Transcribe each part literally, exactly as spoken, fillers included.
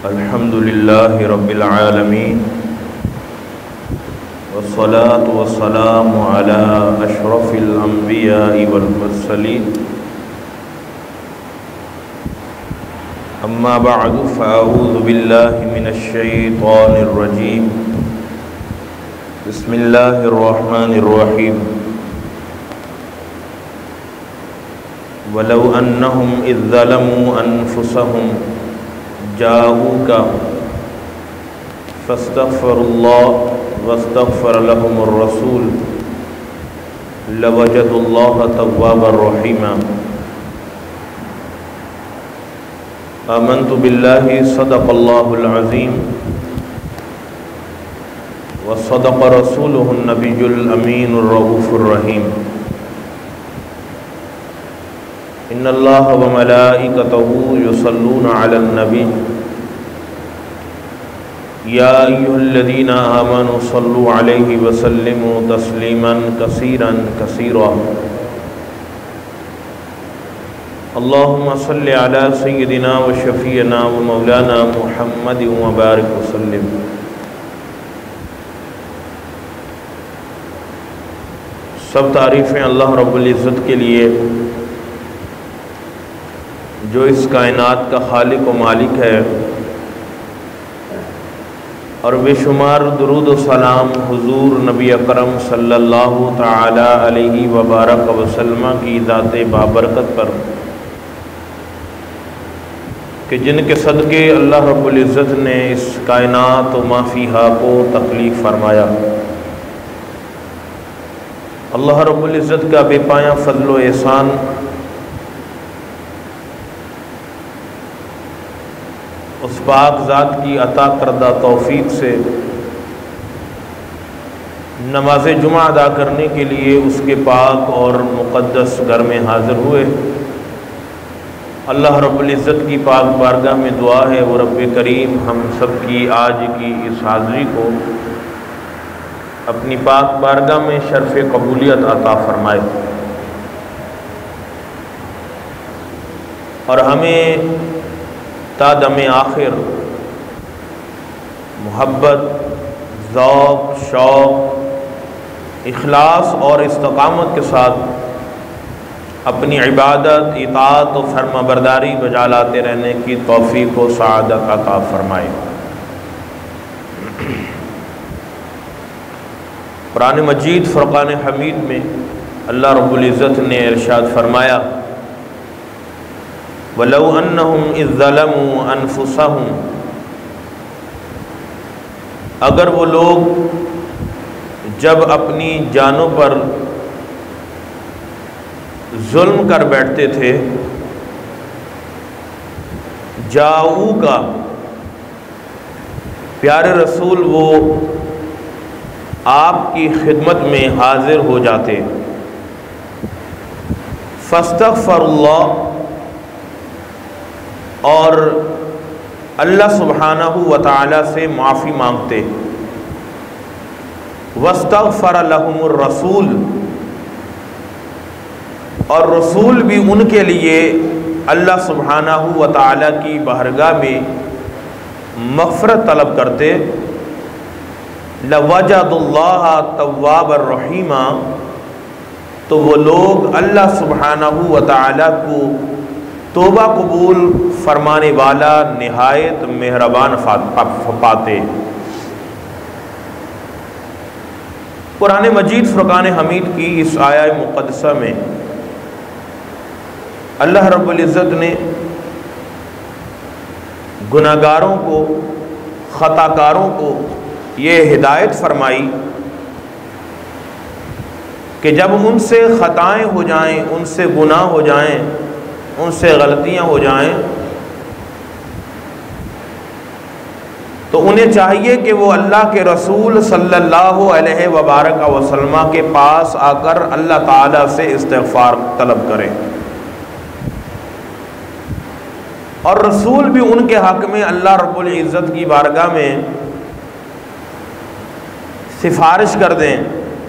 अल्हम्दुलिल्लाहि रब्बिल आलमीन वस्सलातु वस्सलामु अला अशरफिल अंबियाइ वल मुरसलीन अम्मा बअदु फ़अऊज़ु बिल्लाहि मिनश शैतानिर रजीम बिस्मिल्लाहिर रहमानिर रहीम वलौ अन्नहुम इज़ ज़लमू अनफुसहुम जाऊका फस्तग़फ़िरुल्लाह वस्तग़फ़र लहुमुर रसूल लवजदुल्लाह तव्वाबर रहीमा। आमन्तु बिल्लाहि सदक़ल्लाहुल अज़ीम व सदक़ रसूलुहुन नबियुल अमीनुर रऊफ़ुर रहीम। इन्नल्लाह व मलाइकतहू युसल्लूना अलन नबी या अय्युहल्लज़ीना आमनू सल्लू अलैहि व सल्लिमू तस्लीमन कसीरन कसीरा। अल्लाहुम्मा सल्लि अला सय्यिदिना व शफ़ीअना व मौलाना मुहम्मद व बारिक व सल्लिम। सब तारीफ़ें अल्लाह रब्बुल इज़्ज़त के लिए जो इस कायनात का खालिक व मालिक है, और बेशुमार दुरूद व सलाम हुजूर नबी अकरम सल्लल्लाहु तआला अलैहि व बारक वसल्लम की ज़ात बाबरकत पर कि जिनके सदक़े अल्लाह रब्बुल इज़्ज़त ने इस कायनात व माफ़ीहा को तख्लीक़ फरमाया। अल्लाह रब्बुल इज़्ज़त का बेपाया फ़ज़्ल व एहसान उस पाक ज़ात की अता करदा तौफ़ीक़ से नमाज जुमा अदा करने के लिए उसके पाक और मुक़द्दस घर में हाज़िर हुए। अल्लाह रब्बुल इज़्ज़त की पाक बारगाह में दुआ है वो रब्बे करीम हम सब की आज की इस हाज़िरी को अपनी पाक बारगाह में शर्फ़ कबूलियत अता फ़रमाए और हमें ता दमे आखिर मोहब्बत, ज़ौक़, शौक़, इखलास और इस्तक़ामत के साथ अपनी इबादत, इताअत और फर्माबरदारी बजा लाते रहने की तौफ़ीक़ व सआदत अता फ़रमाए। कुरान मजीद फ़ुरक़ान हमीद में अल्लाह रब्बुल इज़्ज़त ने इरशाद फ़रमाया वलौ अन्नहुम इज़ ज़लमू अनफुसहुम, अगर वो लोग जब अपनी जानों पर जुल्म कर बैठते थे, जाऊ का प्यारे रसूल वो आपकी खिदमत में हाजिर हो जाते, फस्तग़फ़िरुल्लाह, और अल्लाह सुब्हानहू व तआला से माफ़ी मांगते, वस्तग़फ़र लहुमुर रसूल, और रसूल भी उनके लिए अल्लाह सुब्हानहू व तआला की बारगाह में मग़फ़िरत तलब करते, लवजदुल्लाह तव्वाबर रहीमा, तो वो लोग अल्लाह सुब्हानहू व तआला को तौबा कबूल फरमाने वाला निहायत मेहरबान पाते। कुरान मजीद फ़ुरक़ान हमीद की इस आया मुक़द्दसा में अल्लाह रब्बुल इज़्ज़त ने गुनाहगारों को, ख़ताकारों को ये हिदायत फरमाई कि जब उनसे ख़ताएँ हो जाएं, उनसे गुनाह हो जाएं, उनसे गलतियां हो जाएं, तो उन्हें चाहिए कि वो अल्लाह के रसूल सल्लल्लाहु अलैहि वबारक वसल्लम के पास आकर अल्लाह ताला से इस्तिग़फ़ार तलब करें, और रसूल भी उनके हक़ में अल्लाह रब्बुल इज़्ज़त की बारगाह में सिफारिश कर दें।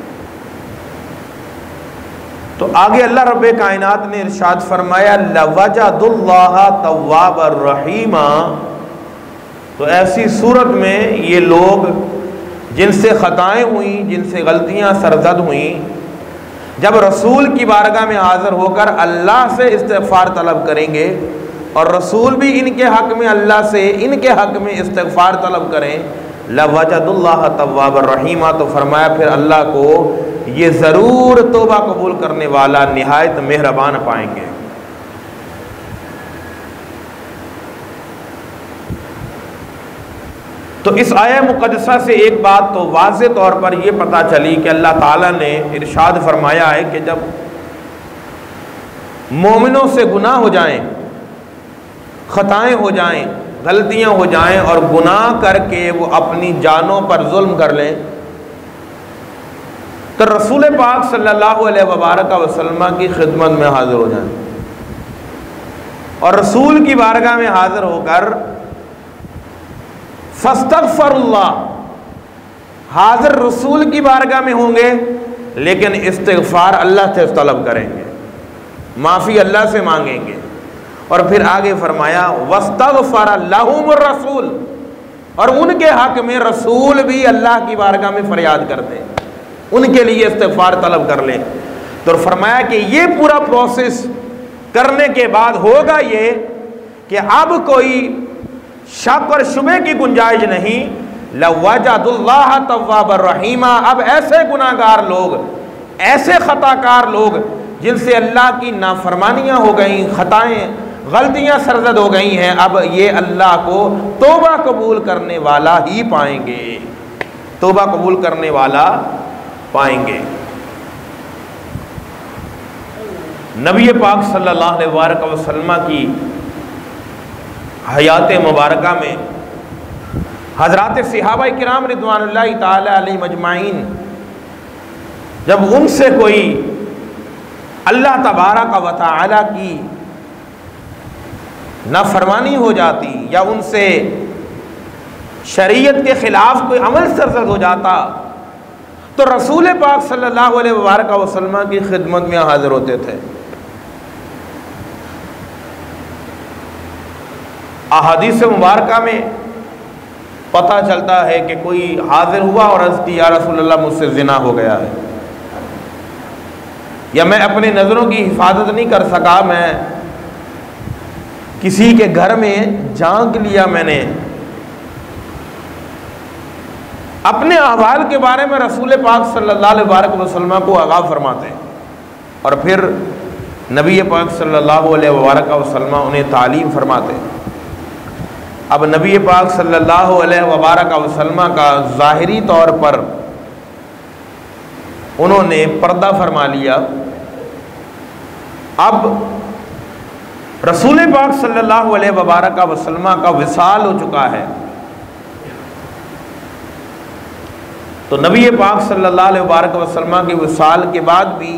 तो आगे अल्लाह रब्बे कायनात ने इरशाद फरमाया लवजदुल्लाह तव्वाबर रहीमा, तो ऐसी सूरत में ये लोग जिनसे ख़ताएँ हुई, जिनसे गलतियाँ सरजद हुई, जब रसूल की बारगाह में हाज़िर होकर अल्लाह से इस्तिग़फ़ार तलब करेंगे और रसूल भी इनके हक़ में अल्लाह से इनके हक़ में इस्तिग़फ़ार तलब करें, लवजदुल्लाह तव्वाबर रहीमा, तो फरमाया फिर अल्लाह को ये ज़रूर तौबा कबूल करने वाला निहायत मेहरबान पाएंगे। तो इस आया मुक़द्दसा से एक बात तो वाज़े तौर पर यह पता चली कि अल्लाह ताला ने इरशाद फरमाया है कि जब मोमिनों से गुनाह हो जाएं, ख़ताएँ हो जाएं, गलतियाँ हो जाएं और गुनाह करके वो अपनी जानों पर जुल्म कर लें, तो रसूल पाक सल्लल्लाहु अलैहि वसल्लम की खिदमत में हाज़िर हो जाएं और रसूल की बारगाह में हाज़िर होकर फस्तगफिरुल्लाह, हाज़िर रसूल की बारगाह में होंगे लेकिन इस्तिग़फ़ार अल्लाह से तलब करेंगे, माफ़ी अल्लाह से मांगेंगे। और फिर आगे फरमाया वस्तगफर लहुमुर रसूल, और उनके हक़ में रसूल भी अल्लाह की बारगाह में फरियाद कर दें, उनके लिए इस्तिग़फ़ार तलब कर लें। तो फरमाया कि ये पूरा प्रोसेस करने के बाद होगा ये कि अब कोई शक और शुबे की गुंजाइश नहीं, लवजदुल्लाह तव्वाबर रहीमा, अब ऐसे गुनाहगार लोग, ऐसे ख़ताकार लोग जिनसे अल्लाह की नाफरमानियाँ हो गई, ख़ताएँ गलतियाँ सरजद हो गई हैं, अब ये अल्लाह को तौबा कबूल करने वाला ही पाएंगे, तौबा कबूल करने वाला पाएंगे। नबी पाक सल्लल्लाहु अलैहि वसल्लम की हयात मुबारका में हज़रात सहाबा किराम रिज़वानुल्लाहि ताला अलैहिम अजमाइन, जब उनसे कोई अल्लाह तबारक व तआला की नाफरमानी हो जाती या उनसे शरीयत के ख़िलाफ़ कोई अमल सरजद हो जाता, तो रसूल पाक सल्लल्लाहु अलैहि वसल्लम की खिदमत में हाज़िर होते थे। अहादीस मुबारका में पता चलता है कि कोई हाज़िर हुआ और अर्ज़ की, या रसूलल्लाह मुझसे ज़िना हो गया है, या मैं अपनी नज़रों की हिफाजत नहीं कर सका, मैं किसी के घर में झांक लिया, मैंने अपने अहवाल के बारे में रसूल पाक सल्लल्लाहु अलैहि वसल्लम को आगाह फरमाते हैं और फिर नबी पाक सल्लल्लाहु अलैहि वसल्लम उन्हें तालीम फरमाते हैं। अब नबी पाक सल्लल्लाहु अलैहि वसल्लम का ज़ाहिरी तौर पर उन्होंने पर्दा फरमा लिया। अब रसूल पाक सल्लल्लाहु अलैहि वसल्लम का विसाल हो चुका है, तो नबी पाक सल्लल्लाहु अलैहि वसल्लम के विसाल के बाद भी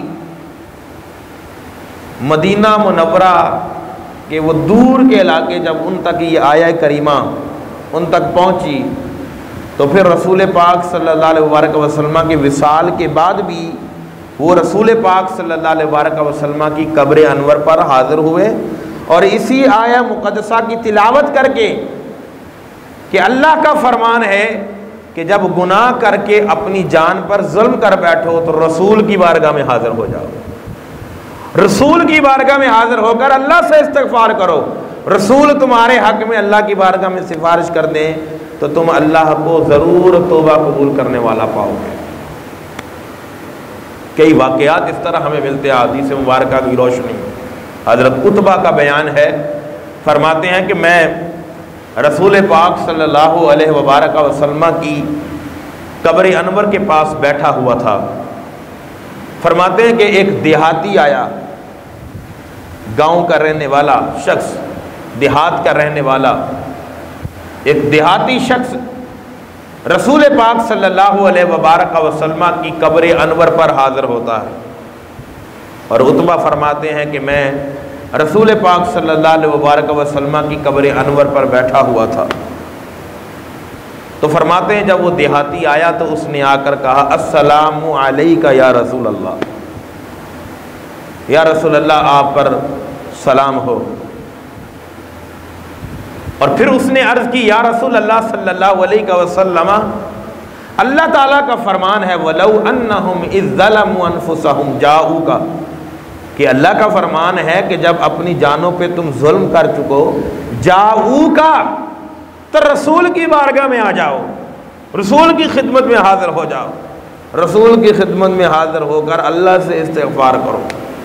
मदीना मुनव्वरा के वो दूर के इलाके जब उन तक ये आया करीमा उन तक पहुंची, तो फिर रसूल पाक सल्लल्लाहु अलैहि वसल्लम के विसाल के बाद भी वो रसूल पाक सल्लल्लाहु अलैहि वसल्लम की कब्र अनवर पर हाज़िर हुए और इसी आया मुक़द्दसा की तिलावत करके कि अल्लाह का फरमान है कि जब गुनाह करके अपनी जान पर जुल्म कर बैठो तो रसूल की बारगाह में हाज़िर हो जाओ, रसूल की बारगाह में हाज़िर होकर अल्लाह से इस्तिग़फ़ार करो, रसूल तुम्हारे हक़ में अल्लाह की बारगाह में सिफारिश कर दें तो तुम अल्लाह को ज़रूर तौबा कबूल करने वाला पाओगे। कई वाक़यात इस तरह हमें मिलते हैं हदीस मुबारका की रोशनी। हज़रत उतबा का बयान है, फरमाते हैं कि मैं रसूल पाक सल्लल्लाहु अलैहि वसल्लम की कब्र अनवर के पास बैठा हुआ था। फरमाते हैं कि एक देहाती आया, गांव का रहने वाला शख्स, देहात का रहने वाला एक देहाती शख्स रसूल पाक सल्लल्लाहु अलैहि वसल्लम की कब्र अनवर पर हाज़िर होता है और उतबा फरमाते हैं कि मैं रसूल पाक सल्लल्लाहु अलैहि वसल्लम की कब्र अनवर पर बैठा हुआ था। तो फरमाते हैं जब वो देहाती आया तो उसने आकर कहा, अस्सलामु अलैका या रसूल अल्लाह, या रसूल अल्लाह आप पर सलाम हो। और फिर उसने अर्ज़ की, या रसूल अल्लाह सल्लल्लाहु अलैहि वसल्लम, अल्लाह ताला का फरमान है वलौ अन्नहुम इज़ ज़लमू अनफुसहुम जाऊका, कि अल्लाह का फरमान है कि जब अपनी जानों पे तुम जुल्म कर चुको, जाऊका, तो रसूल की बारगाह में आ जाओ, रसूल की खिदमत में हाजिर हो जाओ, रसूल की खिदमत में हाजिर होकर अल्लाह से इस्तिग़फ़ार करो।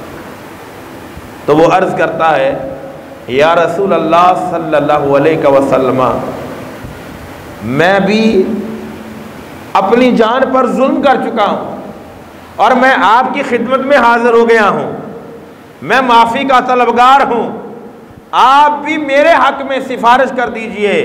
तो वो अर्ज़ करता है, या रसूल अल्लाह सल्लल्लाहु अलैहि वसल्लम, मैं भी अपनी जान पर जुल्म कर चुका हूँ और मैं आपकी खिदमत में हाजिर हो गया हूँ, मैं माफ़ी का तलबगार हूँ, आप भी मेरे हक़ में सिफारिश कर दीजिए।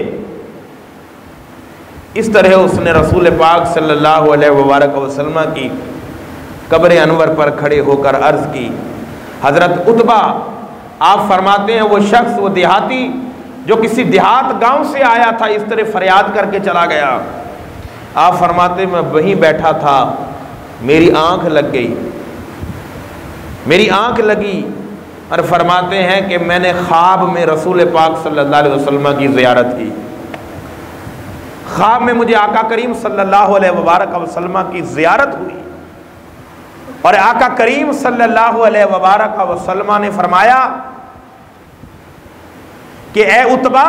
इस तरह उसने रसूल पाक सल्लल्लाहु अलैहि वसल्लम की कब्र अनवर पर खड़े होकर अर्ज़ की। हज़रत उतबा, आप फरमाते हैं, वो शख्स, वो देहाती जो किसी देहात गांव से आया था, इस तरह फरियाद करके चला गया। आप फरमाते, मैं वहीं बैठा था, मेरी आंख लग गई, मेरी आंख लगी, और फरमाते हैं कि मैंने ख्वाब में रसूल पाक सल्लल्लाहु अलैहि वसल्लम की ज़ियारत की। ख्वाब में मुझे आका करीम सल्लल्लाहु अलैहि वसल्लम की ज़ियारत हुई और आका करीम सल्लल्लाहु अलैहि वसल्लम ने फरमाया कि ए उतबा,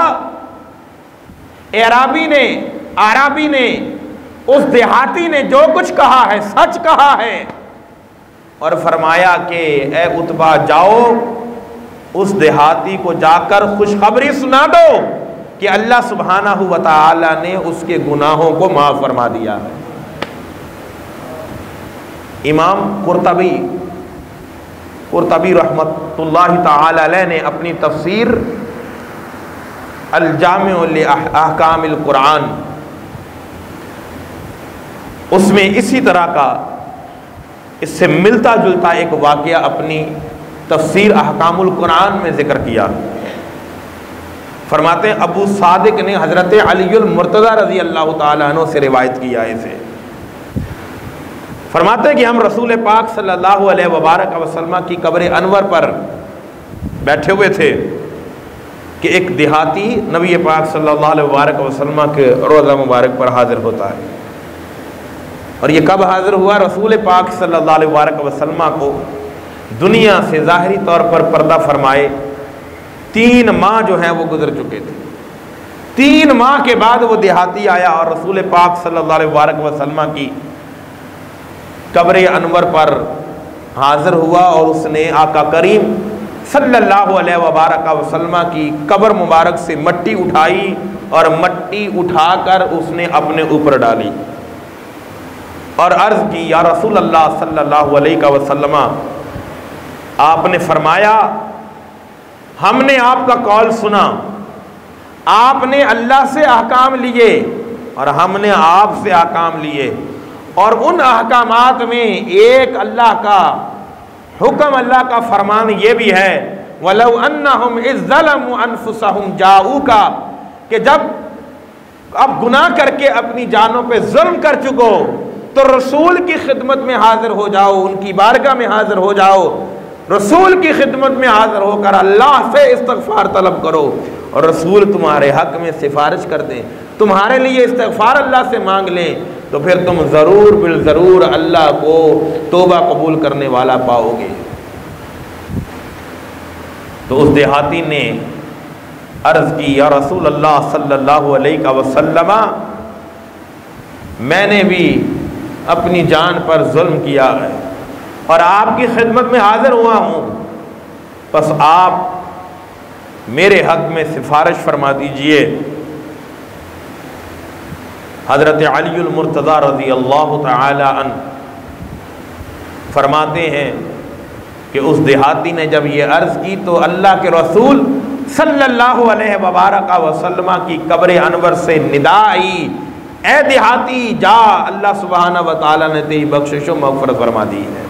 एराबी ने, आराबी ने, उस देहाती ने जो कुछ कहा है सच कहा है। और फरमाया कि ए उतबा, जाओ उस देहाती को जाकर खुशखबरी सुना दो कि अल्लाह सुब्हानहू व तआला ने उसके गुनाहों को माफ़ फरमा दिया है। इमाम कुर्तबी कुर्तबी रहमतुल्लाहि तआला अलैह ने अपनी तफसीर अल जामिउ लि अहकामिल कुरान, उसमें इसी तरह का, इससे मिलता जुलता एक वाक़या अपनी तफसीर अहकामुल कुरान में जिक्र किया। फरमाते हैं, अबू सादिक ने हज़रत अलीउल मुर्तज़ा रज़ी अल्लाह ताला अन्हु से रिवायत किया है इसे। फरमाते हैं कि हम रसूल पाक सल्लल्लाहु अलैहि वसल्लम की कब्र अनवर पर बैठे हुए थे कि एक देहाती नबी पाक सल्लल्लाहु अलैहि वसल्लम के रोज़ा मुबारक पर हाजिर होता है। और ये कब हाजिर हुआ? रसूल पाक सल्लल्लाहु अलैहि वसल्लम को दुनिया से ज़ाहिरी तौर पर पर्दा फरमाए तीन माह जो हैं वो गुजर चुके थे। तीन माह के बाद वो देहाती आया और रसूल पाक सल्लल्लाहु अलैहि वसल्लम की कब्र अनवर पर हाजिर हुआ और उसने आका करीम सल्लल्लाहु अलैहि वसल्लम की कब्र मुबारक से मट्टी उठाई और मट्टी उठाकर उसने अपने ऊपर डाली और अर्ज़ की, या रसूल अल्लाह सल्लल्लाहु अलैहि वसल्लम, आपने फरमाया हमने आपका कौल सुना, आपने अल्लाह से अहकाम लिए और हमने आपसे अहकाम लिए, और उन अहकामात में एक अल्लाह का हुक्म, अल्लाह का फरमान ये भी है, वलौ अन्नहुम इज़ ज़लमू अनफुसहुम जाऊका, कि जब आप गुनाह करके अपनी जानों पे जुल्म कर चुको तो रसूल की खिदमत में हाजिर हो जाओ, उनकी बारगाह में हाजिर हो जाओ, रसूल की खिदमत में हाजिर होकर अल्लाह से इस्तग़फ़ार तलब करो और रसूल तुम्हारे हक़ में सिफारिश कर दें, तुम्हारे लिए इस्तग़फ़ार अल्लाह से मांग लें, तो फिर तुम ज़रूर बिल ज़रूर अल्लाह को तौबा कबूल करने वाला पाओगे। तो उस देहाती ने अर्ज़ की, या रसूल अल्लाह सल्लल्लाहु अलैहि वसल्लम, मैंने भी अपनी जान पर जुल्म किया है और आपकी खिदमत में हाजिर हुआ हूँ, बस आप मेरे हक़ में सिफारिश फरमा दीजिए। हज़रत अलीउल मुर्तज़ा रज़ी अल्लाह तआला अन्हु फरमाते हैं कि उस देहाती ने जब ये अर्ज़ की तो अल्लाह के रसूल सल्लल्लाहु अलैहि वसल्लम की कब्र अनवर से निदा आई, ए देहाती जा, अल्लाह सुब्हानहू व तआला ने तेरी बख्शिश व मग़फ़िरत फरमा दी है।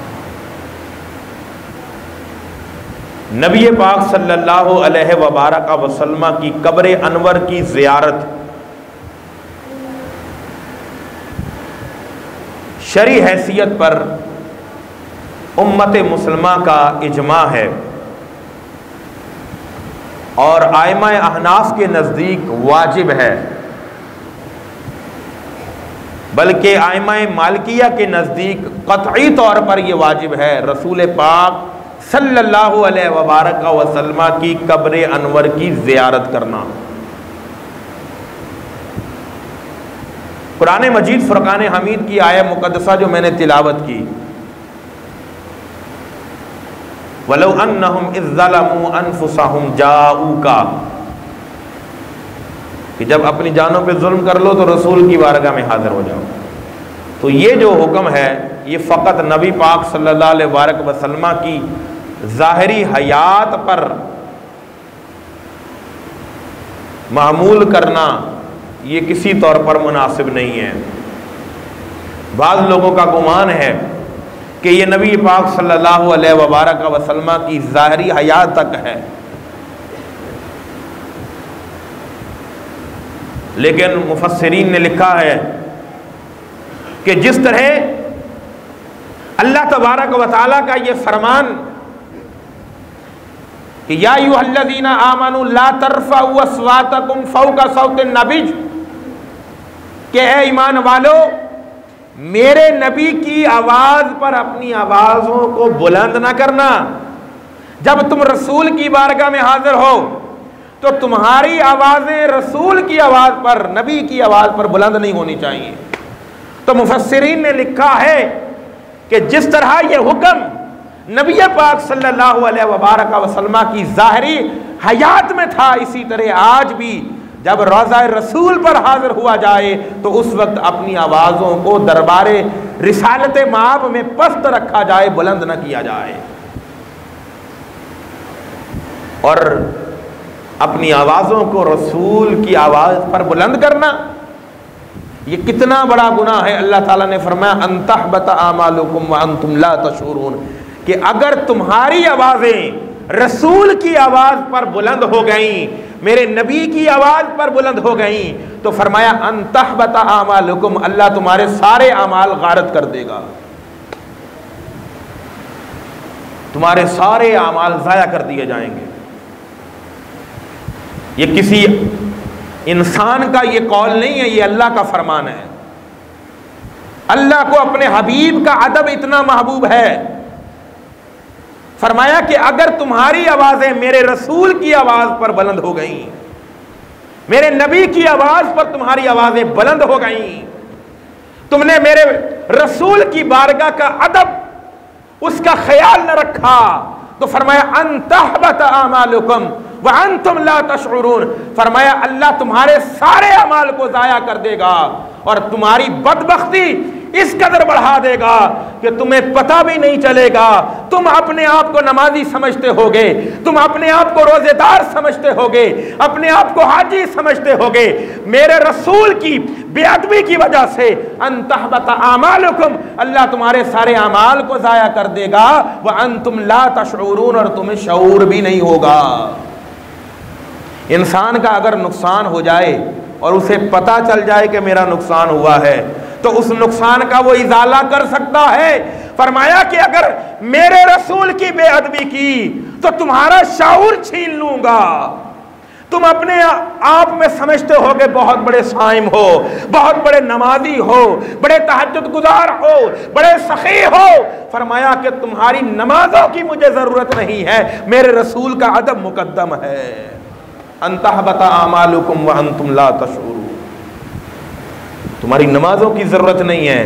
नबी पाक सल्लल्लाहु अलैहि वसल्लम की कब्र अनवर की ज़ियारत शरई हैसियत पर उम्मत मुसलमा का इजमा है और आइमा अहनाफ के नज़दीक वाजिब है, बल्कि आइमा मालिकिया के नज़दीक क़त्ई तौर पर यह वाजिब है रसूल पाक सल्लल्लाहु अलैहि वबारक वसल्लम की कब्र अनवर की ज़ियारत करना। कुरान मजीद फुरकान हमीद की आयत मुक़द्दसा जो मैंने तिलावत की, वलौ अन्नहुम इज़ ज़लमू अनफुसहुम जाऊका, कि जब अपनी जानों पे जुल्म कर लो तो रसूल की बारगाह में हाजिर हो जाओ। तो ये जो हुक्म है ये फ़कत नबी पाक सल्लल्लाहु अलैहि वसल्लम की ज़ाहिरी हयात पर मामूल करना ये किसी तौर पर मुनासिब नहीं है। बाज़ लोगों का गुमान है कि ये नबी पाक सल्लल्लाहु अलैहि वसल्लम की ज़ाहिरी हयात तक है, लेकिन मुफस्सिरीन ने लिखा है कि जिस तरह अल्लाह तबारक व तआला का ये फरमान कि या अय्युहल्लज़ीना आमनू ला तरफ़अू अस्वातकुम फ़ौक़ा सौतिन नबी, कि ए ईमान वालो मेरे नबी की आवाज़ पर अपनी आवाज़ों को बुलंद ना करना। जब तुम रसूल की बारगाह में हाजिर हो तो तुम्हारी आवाज़ें रसूल की आवाज़ पर, नबी की आवाज़ पर बुलंद नहीं होनी चाहिए। तो मुफस्सिरीन ने लिखा है कि जिस तरह ये हुक्म नबी पाक सल्लल्लाहु अलैहि वसल्लम की ज़ाहिरी हयात में था, इसी तरह आज भी जब रोज़ा रसूल पर हाजिर हुआ जाए तो उस वक्त अपनी आवाज़ों को दरबारे रिसालत माब में पस्त रखा जाए, बुलंद न किया जाए। और अपनी आवाज़ों को रसूल की आवाज़ पर बुलंद करना ये कितना बड़ा गुनाह है। अल्लाह ताला ने फरमाया अंतहबत आमालुकुम व अंतुम ला तशऊरून, कि अगर तुम्हारी आवाज़ें रसूल की आवाज़ पर बुलंद हो गई, मेरे नबी की आवाज़ पर बुलंद हो गई, तो फरमाया अंतहबत आमालुकुम, अल्लाह तुम्हारे सारे अमाल गारत कर देगा, तुम्हारे सारे अमाल ज़ाया कर दिए जाएंगे। ये किसी इंसान का ये कौल नहीं है, ये अल्लाह का फरमान है। अल्लाह को अपने हबीब का अदब इतना महबूब है, फरमाया कि अगर तुम्हारी आवाज़ें मेरे रसूल की आवाज़ पर बुलंद हो गई, मेरे नबी की आवाज़ पर तुम्हारी आवाज़ें बुलंद हो गई, तुमने मेरे रसूल की बारगाह का अदब, उसका ख्याल न रखा, तो फरमाया अंतहबत आमालुकुम व अंतुम ला तशऊरून, फरमाया अल्लाह तुम्हारे सारे अमाल को ज़ाया कर देगा और तुम्हारी बदबख्ती इस कदर बढ़ा देगा कि तुम्हें पता भी नहीं चलेगा। तुम अपने आप को नमाजी समझते होगे, तुम अपने आप को रोजेदार समझते होगे, अपने आप को हाजी समझते होगे, मेरे रसूल की बेअदबी की वजह से अंतहबत आमालुकुम, अल्लाह तुम्हारे सारे अमाल को ज़ाया कर देगा, व अंतुम ला तशऊरून, और तुम्हें शऊर भी नहीं होगा। इंसान का अगर नुकसान हो जाए और उसे पता चल जाए कि मेरा नुकसान हुआ है तो उस नुकसान का वो इजाला कर सकता है। फरमाया कि अगर मेरे रसूल की बेअदबी की तो तुम्हारा शऊर छीन लूंगा। तुम अपने आप में समझते हो कि बहुत बड़े साइम हो, बहुत बड़े नमाजी हो, बड़े तहज्जुद गुजार हो, बड़े सखी हो। फरमाया कि तुम्हारी नमाजों की मुझे जरूरत नहीं है, मेरे रसूल का अदब मुकद्दम है। अंतहबत आमालुकुम व अंतुम ला तशऊरून, तुम्हारी नमाजों की जरूरत नहीं है।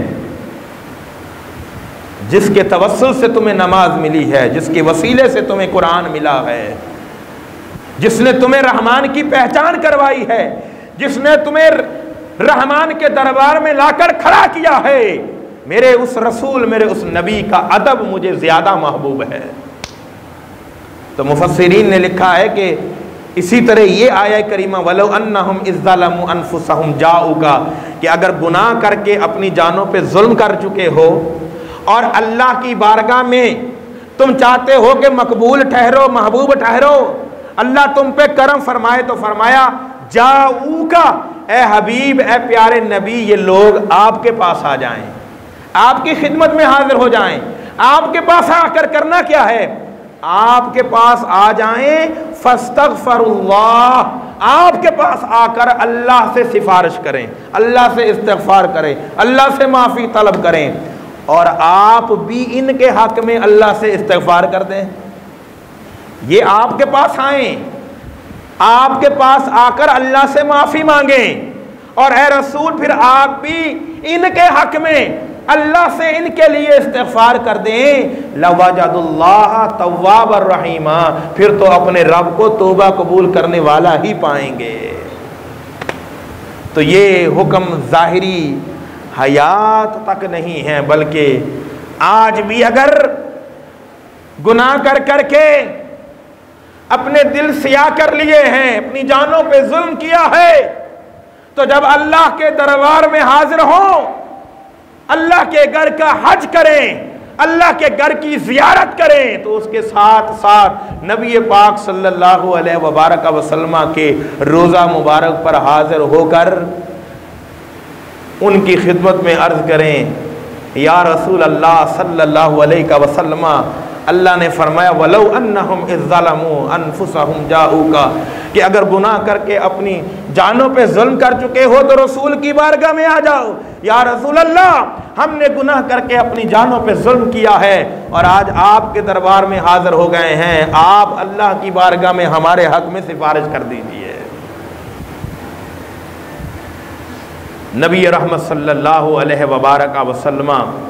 जिसके तवस्सुल से तुम्हें नमाज मिली है, जिसके वसीले से तुम्हें कुरान मिला है, जिसने तुम्हें रहमान की पहचान करवाई है, जिसने तुम्हें रहमान के दरबार में लाकर खड़ा किया है, मेरे उस रसूल, मेरे उस नबी का अदब मुझे ज्यादा महबूब है। तो मुफस्सिरीन ने लिखा है कि इसी तरह ये आया करीमा वलो अन्नहुम इज़्ज़लमू अनफुसहुम जाऊका, कि अगर गुनाह करके अपनी जानों पे जुल्म कर चुके हो और अल्लाह की बारगाह में तुम चाहते हो कि मकबूल ठहरो, महबूब ठहरो, अल्लाह तुम पे करम फरमाए, तो फरमाया जाऊका, ए हबीब, ए प्यारे नबी, ये लोग आपके पास आ जाएं, आपकी खिदमत में हाजिर हो जाएं। आपके पास आकर करना क्या है? आपके पास आ जाएं, फस्तगफिरुल्लाह, आपके पास आकर अल्लाह से सिफारिश करें, अल्लाह से इस्तिगफार करें, अल्लाह से माफ़ी तलब करें, और आप भी इनके हक में अल्लाह से इस्तिगफार कर दें। ये आपके पास आए, आपके पास आकर अल्लाह से माफ़ी मांगें, और ए रसूल फिर आप भी इनके हक में अल्लाह से इनके लिए इस्तिगफार कर दें। लवजदुल्लाह तव्वाबर रहीमा, फिर तो अपने रब को तौबा कबूल करने वाला ही पाएंगे। तो ये हुक्म ज़ाहिरी हयात तक नहीं है, बल्कि आज भी अगर गुनाह कर करके अपने दिल सिया कर लिए हैं, अपनी जानों पे जुल्म किया है, तो जब अल्लाह के दरबार में हाजिर हों, अल्लाह के घर का हज करें, अल्लाह के घर की ज़ियारत करें, तो उसके साथ साथ नबी पाक सल्लल्लाहु अलैहि वबारक वसल्लम के रोज़ा मुबारक पर हाजिर होकर उनकी खिदमत में अर्ज़ करें, या रसूल अल्लाह सल्लल्लाहु अलैहि वसल्लम, अल्लाह ने फरमाया वलौ अन्नहुम इज़्ज़लमू अनफुसहुम जाऊका, कि अगर गुनाह करके अपनी जानों पे जुल्म कर चुके हो तो रसूल की बारगाह में आ जाओ। या रसूल अल्लाह, हमने गुनाह करके अपनी जानों पे जुल्म किया है और आज आपके दरबार में हाजिर हो गए हैं, आप अल्लाह की बारगाह में हमारे हक में सिफारिश कर दीजिए। नबी रहमत सल्लल्लाहु अलैहि वबारक वसल्लम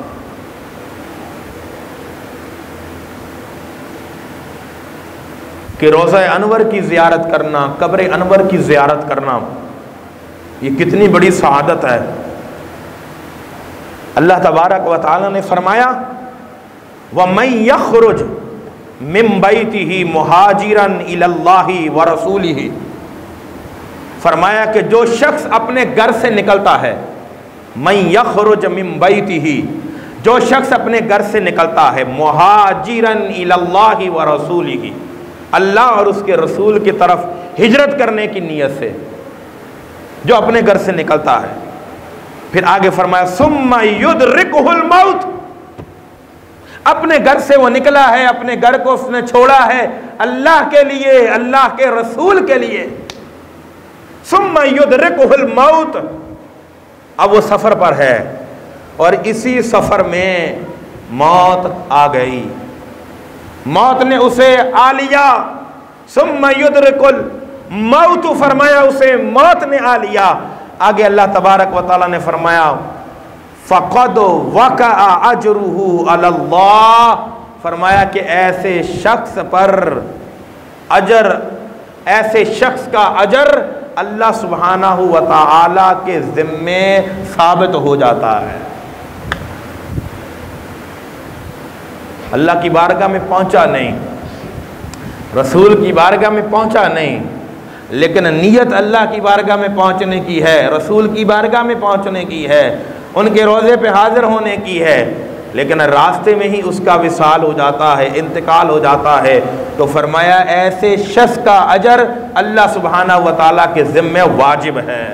कि रोज़ा अनवर की ज़ियारत करना, कब्र अनवर की ज़ियारत करना, ये कितनी बड़ी सआदत है। अल्लाह तबारक व तआला ने फरमाया व मन यखरुज मिन बैतिही मुहाजिरन इलल्लाहि व रसूलिही, फरमाया कि जो शख्स अपने घर से निकलता है, मन यखरुज मिन बैतिही, जो शख्स अपने घर से निकलता है, मुहाजिरन इलल्लाहि व रसूलिही, अल्लाह और उसके रसूल की तरफ हिजरत करने की नीयत से जो अपने घर से निकलता है, फिर आगे फरमाया सुम्मा युदरिकुहुल मौत, अपने घर से वो निकला है, अपने घर को उसने छोड़ा है अल्लाह के लिए, अल्लाह के रसूल के लिए। सुम्मा युदरिकुहुल मौत, अब वो सफर पर है और इसी सफर में मौत आ गई, मौत ने उसे आ लिया। सुम्मा युदरिकुल मौत, फरमाया उसे मौत ने आ लिया। आगे अल्लाह तबारक व तआला ने फरमाया फ़क़द वक़अ अजरुहु अलल्लाह, फरमाया कि ऐसे शख्स पर अजर, ऐसे शख्स का अजर अल्लाह सुब्हानहू व तआला के ज़िम्मे साबित हो जाता है। अल्लाह की बारगाह में पहुंचा नहीं, रसूल की बारगाह में पहुंचा नहीं, लेकिन नीयत अल्लाह की बारगाह में पहुंचने की है, रसूल की बारगाह में पहुंचने की है, उनके रोज़े पे हाजिर होने की है, लेकिन रास्ते में ही उसका विसाल हो जाता है, इंतकाल हो जाता है। तो फरमाया ऐसे शख्स का अजर अल्लाह सुब्हानहू व तआला के ज़िम्मे वाजिब है।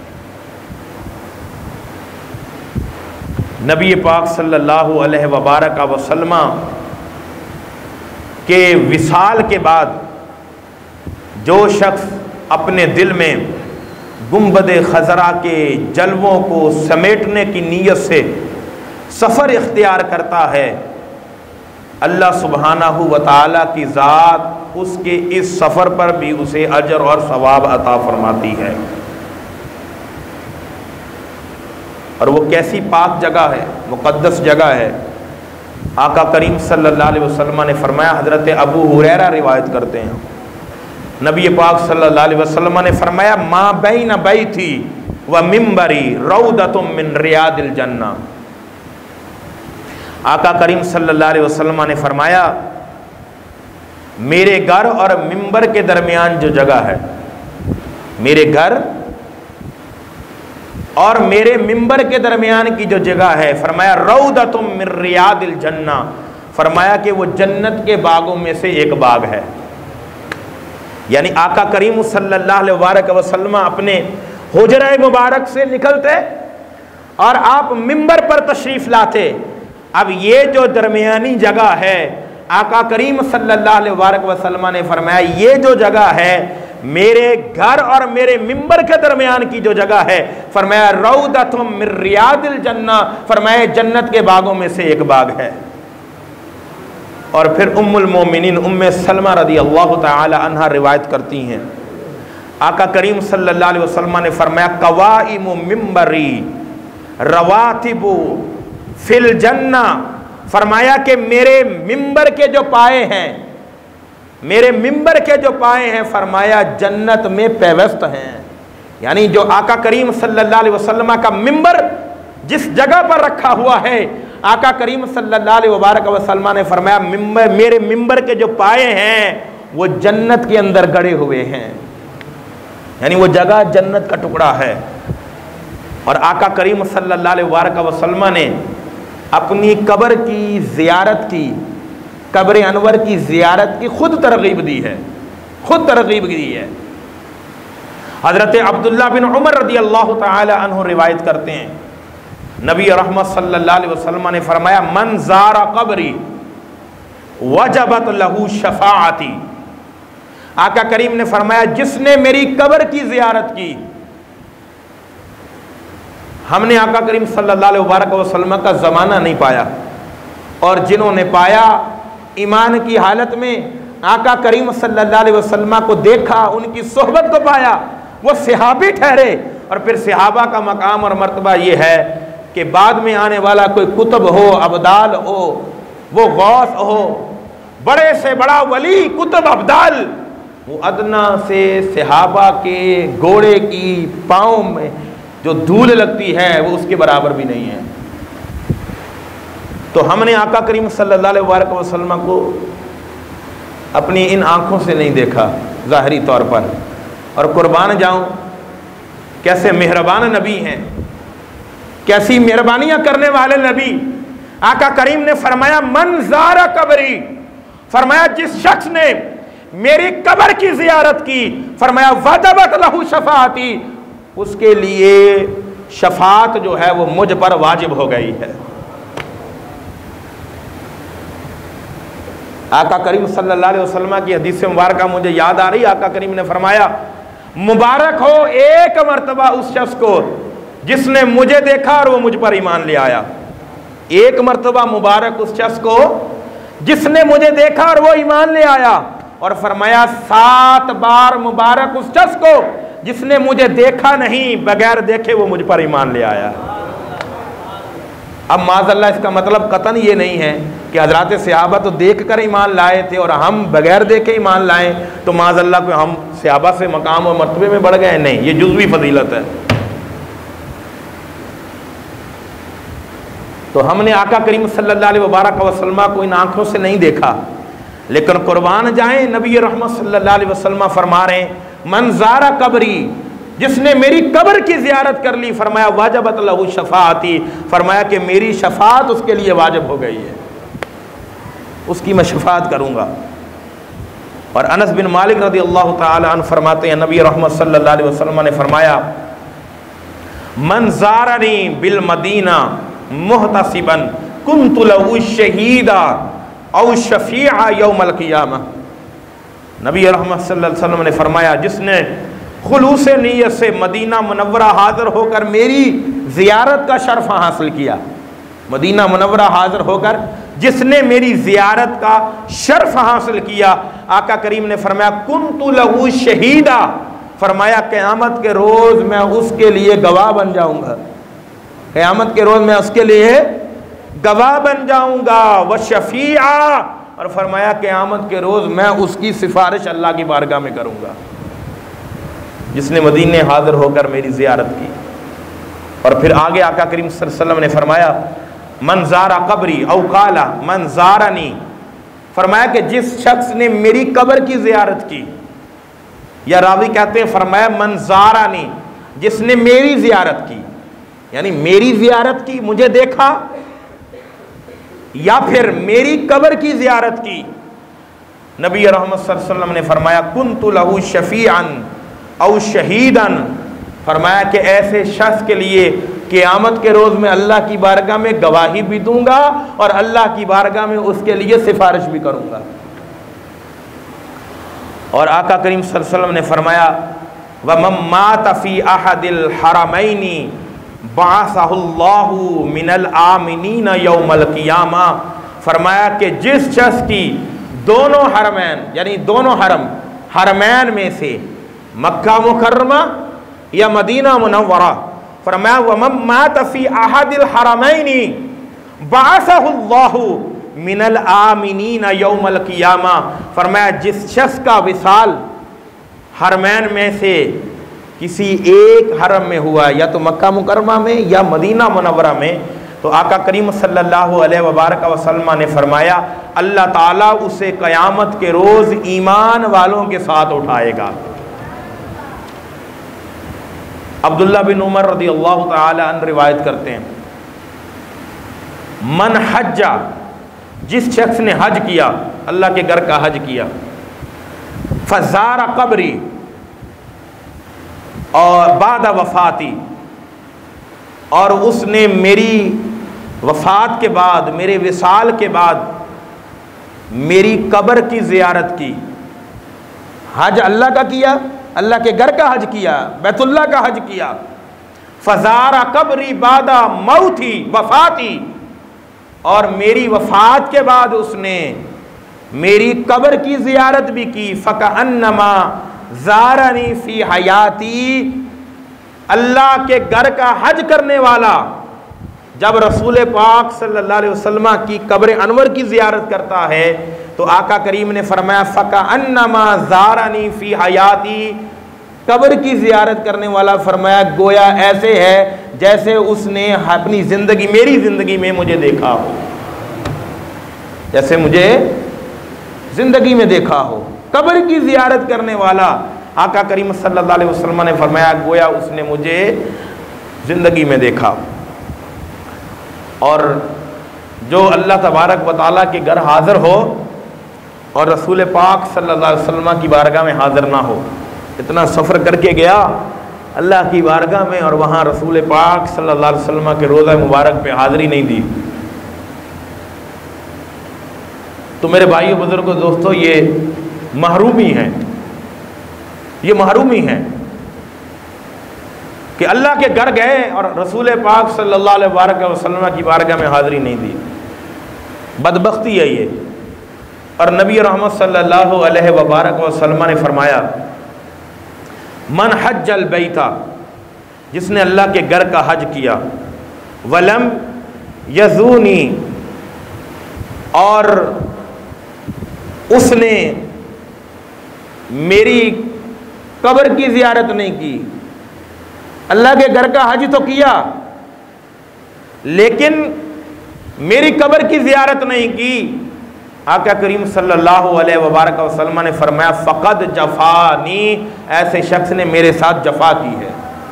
नबी पाक सल्लल्लाहु अलैहि वबारक वसल्लम के विसाल के बाद जो शख्स अपने दिल में गुंबद खजरा के जलवों को समेटने की नीयत से सफ़र इख्तियार करता है, अल्लाह सुब्हानहू व तआला की ज़ात उसके इस सफ़र पर भी उसे अजर और सवाब अता फरमाती है। और वो कैसी पाक जगह है, मुक़द्दस जगह है। आका करीम सल्लल्लाहु अलैहि वसल्लम ने फरमाया, हज़रत अबू हुरैरा रिवायत करते हैं, नबी पाक सल्लल्लाहु अलैहि वसल्लम ने फरमाया मा बैन बैती व मिंबरी रौदतुम मिन रियादिल जन्ना। आका करीम सल्लल्लाहु अलैहि वसल्लम ने फरमाया मेरे घर और मिंबर के दरमियान जो जगह है, मेरे घर और मेरे मिंबर के दरमियान की जो जगह है, फरमाया रौदतुम मिन रियादिल जन्ना, फरमाया कि वो जन्नत के बागों में से एक बाग है। यानी आका करीम सल्लल्लाहु अलैहि वसल्लम अपने हुजरा मुबारक से निकलते और आप मिंबर पर तशरीफ़ लाते। अब ये जो दरमियानी जगह है, आका करीम सल्लल्लाहु अलैहि वसल्लम ने फरमाया ये जो जगह है मेरे घर और मेरे मिंबर के दरमियान की जो जगह है, फरमाया रौदतुम मिन रियादिल जन्ना, फरमाया जन्नत के बागों में से एक बाग है। और फिर उम्मुल मोमिनीन उम्मे सलमा रदी अल्लाह ताला अन्हा रिवायत करती हैं, आका करीम सल्लल्लाहु अलैहि वसल्लम ने फरमाया कवाइमु मिंबरी रवातिबु फिल जन्ना, फरमाया कि मेरे मिंबर के जो पाए हैं, मेरे मिंबर के जो पाए हैं, फरमाया जन्नत में पेवस्त हैं। यानी जो आका करीम सल्लल्लाहु अलैहि वसल्लम का मिंबर जिस जगह पर रखा हुआ है, आका करीम सल्लल्लाहु अलैहि वसल्लम ने फरमाया मिंबर, मेरे मिंबर के जो पाए हैं वो जन्नत के अंदर गड़े हुए हैं, यानी वो जगह जन्नत का टुकड़ा है। और आका करीम सल्लल्लाहु अलैहि वसल्लम ने अपनी कब्र की ज़ियारत की, कब्र अनवर की ज़ियारत की खुद तरगीब दी है, खुद तरगीब दी है। हज़रत अब्दुल्लाह बिन उमर रज़ी अल्लाह ताला अन्हु रिवायत करते हैं, नबी रहमत सल्लल्लाहु अलैहि वसल्लम ने फरमाया मन ज़ारा कब्री वजबत लहू शफाअती, आका करीम ने फरमाया जिसने मेरी कब्र की ज़ियारत की। हमने आका करीम सल्लल्लाहु अलैहि वसल्लम का ज़माना नहीं पाया, और जिन्होंने पाया ईमान की हालत में आका करीम सल्लल्लाहु अलैहि वसल्लम को देखा, उनकी सोहबत को पाया, वो सहाबी ठहरे। और फिर सहाबा का मकाम और मर्तबा ये है कि बाद में आने वाला कोई कुतुब हो, अब्दाल हो, वो गौस हो, बड़े से बड़ा वली कुतुब अब्दाल, वो अदना से सहाबा के घोड़े की पाँव में जो धूल लगती है वो उसके बराबर भी नहीं है। तो हमने आका करीम सल्लल्लाहु अलैहि वसल्लम को अपनी इन आँखों से नहीं देखा ज़ाहरी तौर पर, और कुर्बान जाऊं कैसे मेहरबान नबी हैं, कैसी मेहरबानियां करने वाले नबी। आका करीम ने फरमाया मन ज़ारा कब्री, फरमाया जिस शख्स ने मेरी कब्र की ज़ियारत की, फरमाया वजबत लहू शफाअती, उसके लिए शफात जो है वो मुझ पर वाजिब हो गई है। आका करीम सल्लल्लाहु अलैहि वसल्लम की हदीस मुबारक मुझे याद आ रही, आका करीम ने फरमाया मुबारक हो एक मर्तबा उस शख्स को जिसने मुझे देखा और वो मुझ पर ईमान ले आया। एक मर्तबा मुबारक उस शख्स को जिसने मुझे देखा और वो ईमान ले आया। और फरमाया सात बार मुबारक उस शख्स को जिसने मुझे देखा नहीं, बगैर देखे वो मुझ पर ईमान ले आया। अब माज़अल्लाह इसका मतलब कतन ये नहीं है कि हज़रात सहाबा तो देख कर ईमान लाए थे और हम बगैर देखे ईमान लाएं तो माज़अल्लाह को हम सहाबा से मकाम और मर्तबे में बढ़ गए, नहीं, ये जुज़वी फजीलत है। तो हमने आका करीम सल्लल्लाहु अलैहि वसल्लम को इन आँखों से नहीं देखा, लेकिन कुर्बान जाएं नबी रहमत सल्लल्लाहु अलैहि वसल्लम फरमा रहे हैं मन ज़ारा कब्री, जिसने मेरी कब्र की ज़ियारत कर ली, फरमाया वाजबत लहू शफाअती, फरमाया कि मेरी शफात उसके लिए वाजिब हो गई है, उसकी मैं शफात करूँगा। और अनस बिन मालिक रज़ी अल्लाह ताला अन्हु फरमाते हैं नबी रहमत सल्लल्लाहु अलैहि वसल्लम ने फरमाया मन ज़ारनी बिल मदीना मुहतसिबन कुन्तु लहू शहीदा औ शफीआ यौमल क़ियामा। नबी रहमत सल्लल्लाहु अलैहि वसल्लम ने फरमाया जिसने खुलूस नीयत से मदीना मुनव्वरा हाज़िर होकर मेरी ज़ियारत का शर्फ हासिल किया, मदीना मुनव्वरा हाज़िर होकर जिसने मेरी ज़ियारत का शर्फ हासिल किया, आका करीम ने फरमाया कुन्तु लहू शहीदा, फरमाया क़यामत के रोज़ मैं उसके लिए गवाह बन जाऊँगा, क़यामत के रोज़ मैं उसके लिए गवाह बन जाऊँगा। व शफ़ीआ, और फरमाया क़यामत के रोज़ मैं उसकी सिफारिश अल्लाह की बारगाह में करूँगा, जिसने मदीने हाज़िर होकर मेरी ज़ियारत की। और फिर आगे आका करीम सल्लल्लाहु अलैहि वसल्लम ने फरमाया मन ज़ारा कब्री औ क़ाला मन ज़ारनी, फरमाया कि जिस शख्स ने मेरी कब्र की ज़ियारत की, या रावी कहते हैं फरमाया मन ज़ारनी, जिसने मेरी ज़ियारत की, यानी मेरी ज़ियारत की, मुझे देखा, या फिर मेरी कब्र की ज़ियारत की। नबी रहमत सल्लल्लाहु अलैहि वसल्लम ने फरमाया कुन्तु लहू शफ़ीअन औ शहीदन, फरमाया कि ऐसे शख्स के लिए क़यामत के रोज़ में अल्लाह की बारगाह में गवाही भी दूंगा और अल्लाह की बारगाह में उसके लिए सिफारिश भी करूंगा। और आका करीम सल्लल्लाहु अलैहि वसल्लम ने फरमाया व मम्मात फी अहदिल हरमैनी बासहुल्लाहु मिनल आमिनीन यौमल क़ियामा। फरमाया कि जिस शख्स की दोनों हरमैन यानी दोनों हरम हरमैन में से मक्का मुकर्रमा या मदीना मुनव्वरा, फरमाया व मम्मात फी अहदिल हरमैनी बासहुल्लाहु मिनल आमिनीन यौमल क़ियामा। फरमाया जिस शख्स का विसाल हरमैन में से किसी एक हरम में हुआ, या तो मक्का मुकरमा में या मदीना मुनव्वरा में, तो आका करीम सल्लल्लाहु अलैहि वसल्लम ने फरमाया अल्लाह ताला उसे क़यामत के रोज़ ईमान वालों के साथ उठाएगा। अब्दुल्ला बिन उमर रज़ियल्लाहु ताला अन्हु रिवायत करते हैं, मन हज्जा, जिस शख्स ने हज किया, अल्लाह के घर का हज किया, फज़ारा कब्री, और बाद वफ़ाती, और उसने मेरी वफ़ात के बाद, मेरे विसाल के बाद मेरी कब्र की ज़ियारत की। हज अल्लाह का किया, अल्लाह के घर का हज किया, बैतुल्लाह का हज किया। फज़ारा कब्री बादा मौती वफ़ाती, और मेरी वफ़ात के बाद उसने मेरी कब्र की ज़ियारत भी की। फ़कअन्नमा ज़ारनी फ़ी हयाती, अल्लाह के घर का हज करने वाला जब रसूल पाक सल्लल्लाहु अलैहि वसल्लम की कब्र अनवर की ज़ियारत करता है तो आका करीम ने फरमाया फ़कअन्नमा ज़ारनी फ़ी हयाती, कब्र की ज़ियारत करने वाला फरमाया गोया ऐसे है जैसे उसने अपनी ज़िंदगी, मेरी ज़िंदगी में मुझे देखा हो, जैसे मुझे ज़िंदगी में देखा हो। कब्र की ज़ियारत करने वाला आका करीम सल्लल्लाहु अलैहि वसल्लम ने फरमाया गोया उसने मुझे ज़िंदगी में देखा। और जो अल्लाह तबारक व तआला के घर हाज़िर हो और रसूल पाक सल्लल्लाहु अलैहि वसल्लम की बारगाह में हाज़िर ना हो, इतना सफ़र करके गया अल्लाह की बारगाह में और वहाँ रसूल पाक सल्लल्लाहु अलैहि वसल्लम के रोज़ा मुबारक पे हाज़िरी नहीं दी, तो मेरे भाइयों बुजुर्गों दोस्तों, ये महरूमी है, ये महरूमी है कि अल्लाह के घर गए और रसूल पाक सल्लल्लाहु अलैहि वसल्लम की बारगाह में हाज़िरी नहीं दी। बदबख्ती है ये। और नबी रहमत सल्लल्लाहु अलैहि वसल्लम ने फरमाया मन हज्जल बैता, जिसने अल्लाह के घर का हज किया, वलम यज़ूनी, और उसने मेरी कब्र की ज़ियारत नहीं की। अल्लाह के घर का हज तो किया लेकिन मेरी कब्र की ज़ियारत नहीं की। आका करीम सल्लल्लाहु अलैहि वसल्लम ने फरमाया फ़क़द जफ़ानी, ऐसे शख्स ने मेरे साथ जफ़ा की है।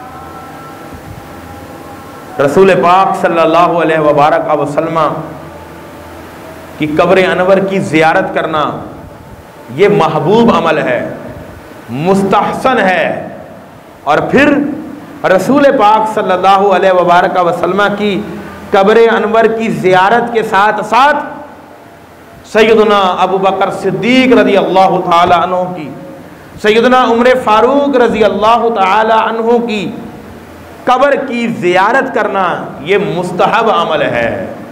रसूल पाक सल्लल्लाहु अलैहि वसल्लम की कब्र अनवर की ज़ियारत करना ये महबूब अमल है, मुस्तहसन है। और फिर रसूल पाक सल्लल्लाहु अलैहि वसल्लम की कब्र अनवर की ज़ियारत के साथ साथ सैयदना अबू बकर सिद्दीक़ रज़ी अल्लाह ताला अन्हु की, सैयदना उमर फ़ारूक रज़ी अल्लाह ताला अन्हु की कब्र की ज़ियारत करना ये मुस्तहब अमल है।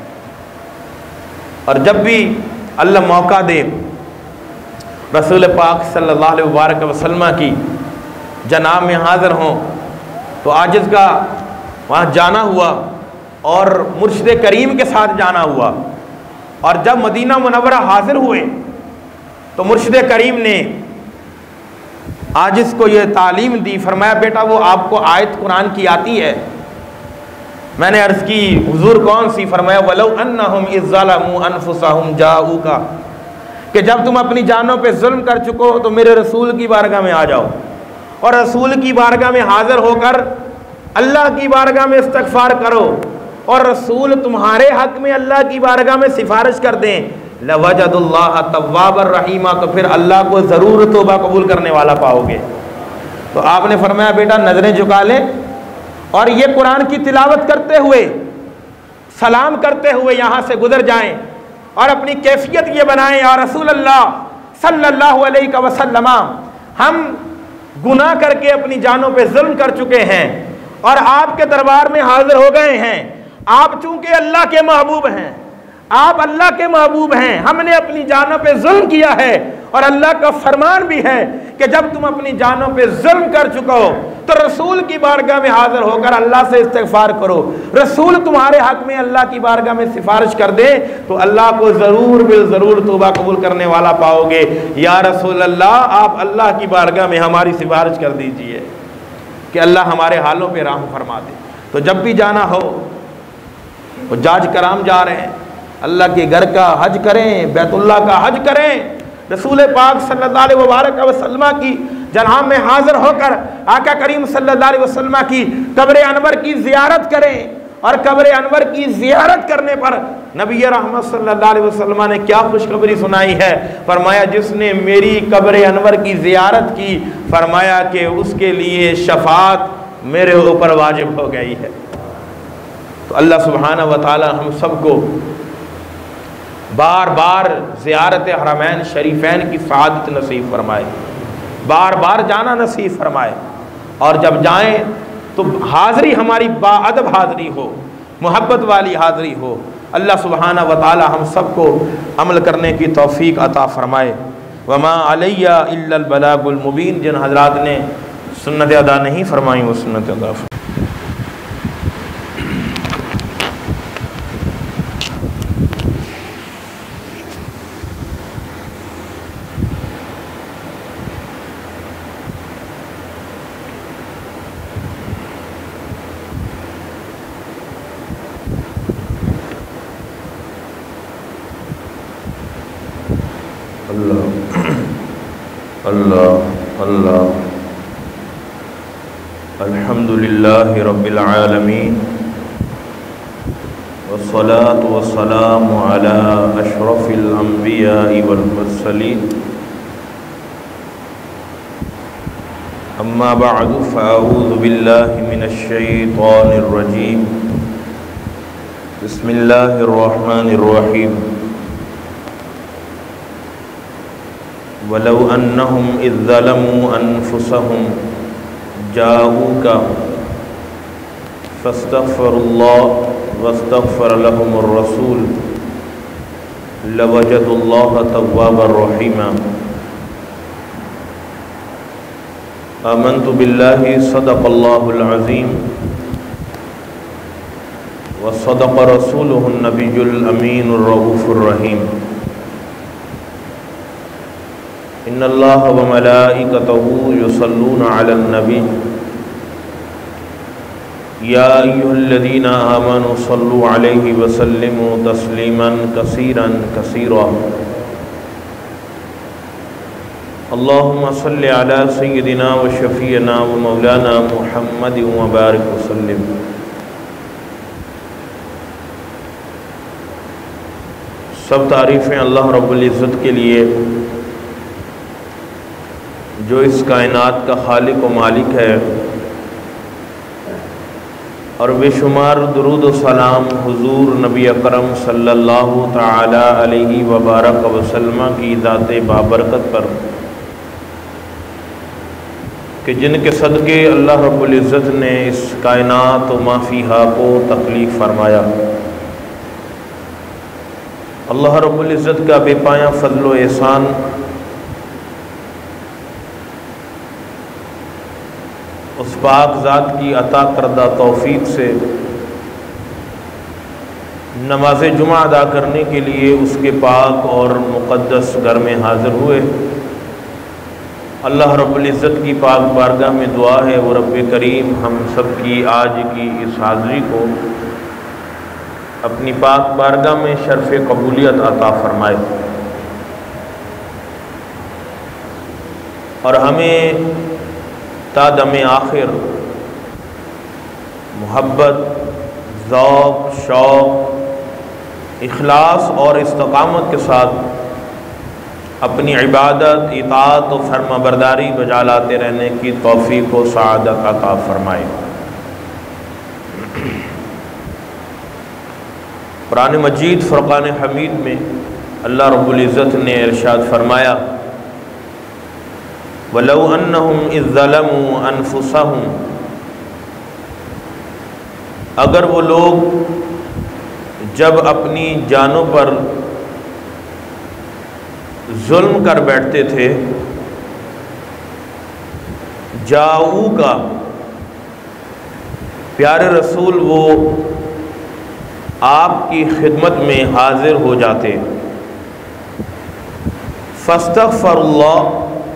और जब भी अल्लाह मौका दे रसूल पाक सल्लल्लाहु अलैहि वसल्लम की जनाब में हाज़िर हों तो आजिज़ का वहाँ जाना हुआ और मुर्शिद करीम के साथ जाना हुआ। और जब मदीना मुनव्वरा हाज़िर हुए तो मुर्शिद करीम ने आजिज़ को ये तालीम दी, फरमाया बेटा वो आपको आयत कुरान की आती है। मैंने अर्ज़ की हुज़ूर कौन सी? फरमाया वलौ अन्नहुम इज़ ज़लमू अनफुसहुम जाऊका, कि जब तुम अपनी जानों पे जुल्म कर चुको तो मेरे रसूल की बारगाह में आ जाओ और रसूल की बारगाह में हाज़िर होकर अल्लाह की बारगाह में इस्तग़फ़ार करो और रसूल तुम्हारे हक़ में अल्लाह की बारगाह में सिफारिश कर दें, लवजदुल्लाह तव्वाबर रहीमा, तो फिर अल्लाह को ज़रूर तौबा कबूल करने वाला पाओगे। तो आपने फरमाया बेटा नज़रें झुका ले और ये कुरान की तिलावत करते हुए, सलाम करते हुए यहाँ से गुजर जाएं और अपनी कैफियत ये बनाएं, या रसूल अल्लाह सल्लल्लाहु अलैहि वसल्लम, हम गुनाह करके अपनी जानों पे जुल्म कर चुके हैं और आपके दरबार में हाजिर हो गए हैं। आप चूंकि अल्लाह के महबूब हैं, आप अल्लाह के महबूब हैं, हमने अपनी जानों पे जुल्म किया है और अल्लाह का फरमान भी है कि जब तुम अपनी जानों पे जुल्म कर चुके हो तो रसूल की बारगाह में हाजिर होकर अल्लाह से इस्तिग़फ़ार करो। रसूल तुम्हारे हक में अल्लाह की बारगाह में सिफारिश कर दे तो अल्लाह को ज़रूर बिल ज़रूर तौबा कबूल करने वाला पाओगे। या रसूल अल्लाह, आप अल्लाह की बारगाह में हमारी सिफारिश कर दीजिए कि अल्लाह हमारे हालों पे रहम फरमा दे। तो जब भी जाना हो, वो जाज कराम जा रहे हैं, अल्लाह के घर का हज करें, बैतुल्लाह का हज करें, रसूल पाक सल्लल्लाहु अलैहि वसल्लम की जनाब में हाजिर होकर आका करीम सल्लल्लाहु अलैहि वसल्लम की कब्र अनवर की ज़ियारत करें। और कब्र अनवर की ज़ियारत करने पर नबी रहमत सल्लल्लाहु अलैहि वसल्लम ने क्या खुशखबरी सुनाई है, फरमाया जिसने मेरी कब्र अनवर की ज़ियारत की, फरमाया कि उसके लिए शफाअत मेरे ऊपर वाजिब हो गई है। तो अल्लाह सुब्हानहू व तआला हम सबको बार बार ज़ियारत हरमैन शरीफैन की सआदत नसीब फरमाए, बार बार जाना नसीब फरमाए, और जब जाएं तो हाज़री हमारी बाअदब हाज़री हो, मोहब्बत वाली हाज़री हो। अल्लाह सुब्हानहू व तआला हम सबको अमल करने की तौफ़ीक अता फरमाए। वमा अलैया इल्लल बलागुल मुबीन। जिन हज़रात ने सुन्नत अदा नहीं फरमाई वो सुन्नत अदा फरमाएं। अल्लाह अल्लाह अल्हम्दुलिल्लाहि रब्बिल आलमीन वस्सलातु वस्सलामु अला अशरफिल अंबिया'i वल मुरसलीन अम्मा बअदु फ़अऊज़ु बिल्लाहि मिनश शैतानिर रजीम बिस्मिल्लाहिर रहमानिर रहीम वलौ अन्नहुम इज़ ज़लमू अनफुसहुम जाऊका फस्तग़फ़िरुल्लाह वस्तग़फ़र लहुमुर रसूल लवजदुल्लाह तव्वाबर रहीमा। आमन्तु बिल्लाहि सदक़ल्लाहुल अज़ीम व सदक़ रसूलुहुन नबियुल अमीनुर रऊफ़ुर रहीम। इन्नल्लाह व मलाइकतहू युसल्लूना अलन नबी या अय्युहल्लज़ीना आमनू सल्लू अलैहि व सल्लिमू तस्लीमन कसीरन कसीरा। अल्लाहुम्मा सल्लि अला सय्यिदिना व शफ़ीअना व मौलाना मुहम्मद व बारिक व सल्लिम। सब तारीफ़ें अल्लाह रब्बुल इज़्ज़त के लिए जो इस कायनात का खालिक व मालिक है, और बेशुमार दुरूद व सलाम हुजूर नबी अकरम सल्लल्लाहु तआला अलैहि व बारक वसल्लम की ज़ात बाबरकत पर कि जिनके सदक़े अल्लाह रब्बुल इज़्ज़त ने इस कायनात व माफ़ीहा को तख्लीक़ फरमाया। अल्लाह रब्बुल इज़्ज़त का बेपाया फ़ज़्ल व एहसान उस पाक ज़ात की अता करदा तौफ़ीक़ से नमाज जुमा अदा करने के लिए उसके पाक और मुक़द्दस घर में हाज़िर हुए। अल्लाह रब्बुल इज़्ज़त की पाक बारगाह में दुआ है वो रब्बे करीम हम सब की आज की इस हाज़िरी को अपनी पाक बारगाह में शर्फ़ कबूलियत अता फ़रमाए और हमें ता दमे आखिर मोहब्बत, ज़ौक़, शौक़, इखलास और इस्तक़ामत के साथ अपनी इबादत, इताअत और फर्माबरदारी बजा लाते रहने की तौफ़ीक़ व सआदत अता फ़रमाए। कुरान मजीद फ़ुरक़ान हमीद में अल्लाह रब्बुल इज़्ज़त ने इरशाद फरमाया, वलौ अन्नहुम इज़ ज़लमू अनफुसहुम, अगर वो लोग जब अपनी जानों पर जुल्म कर बैठते थे, जाऊ का प्यारे रसूल वो आपकी खिदमत में हाजिर हो जाते, फस्तग़फ़िरुल्लाह,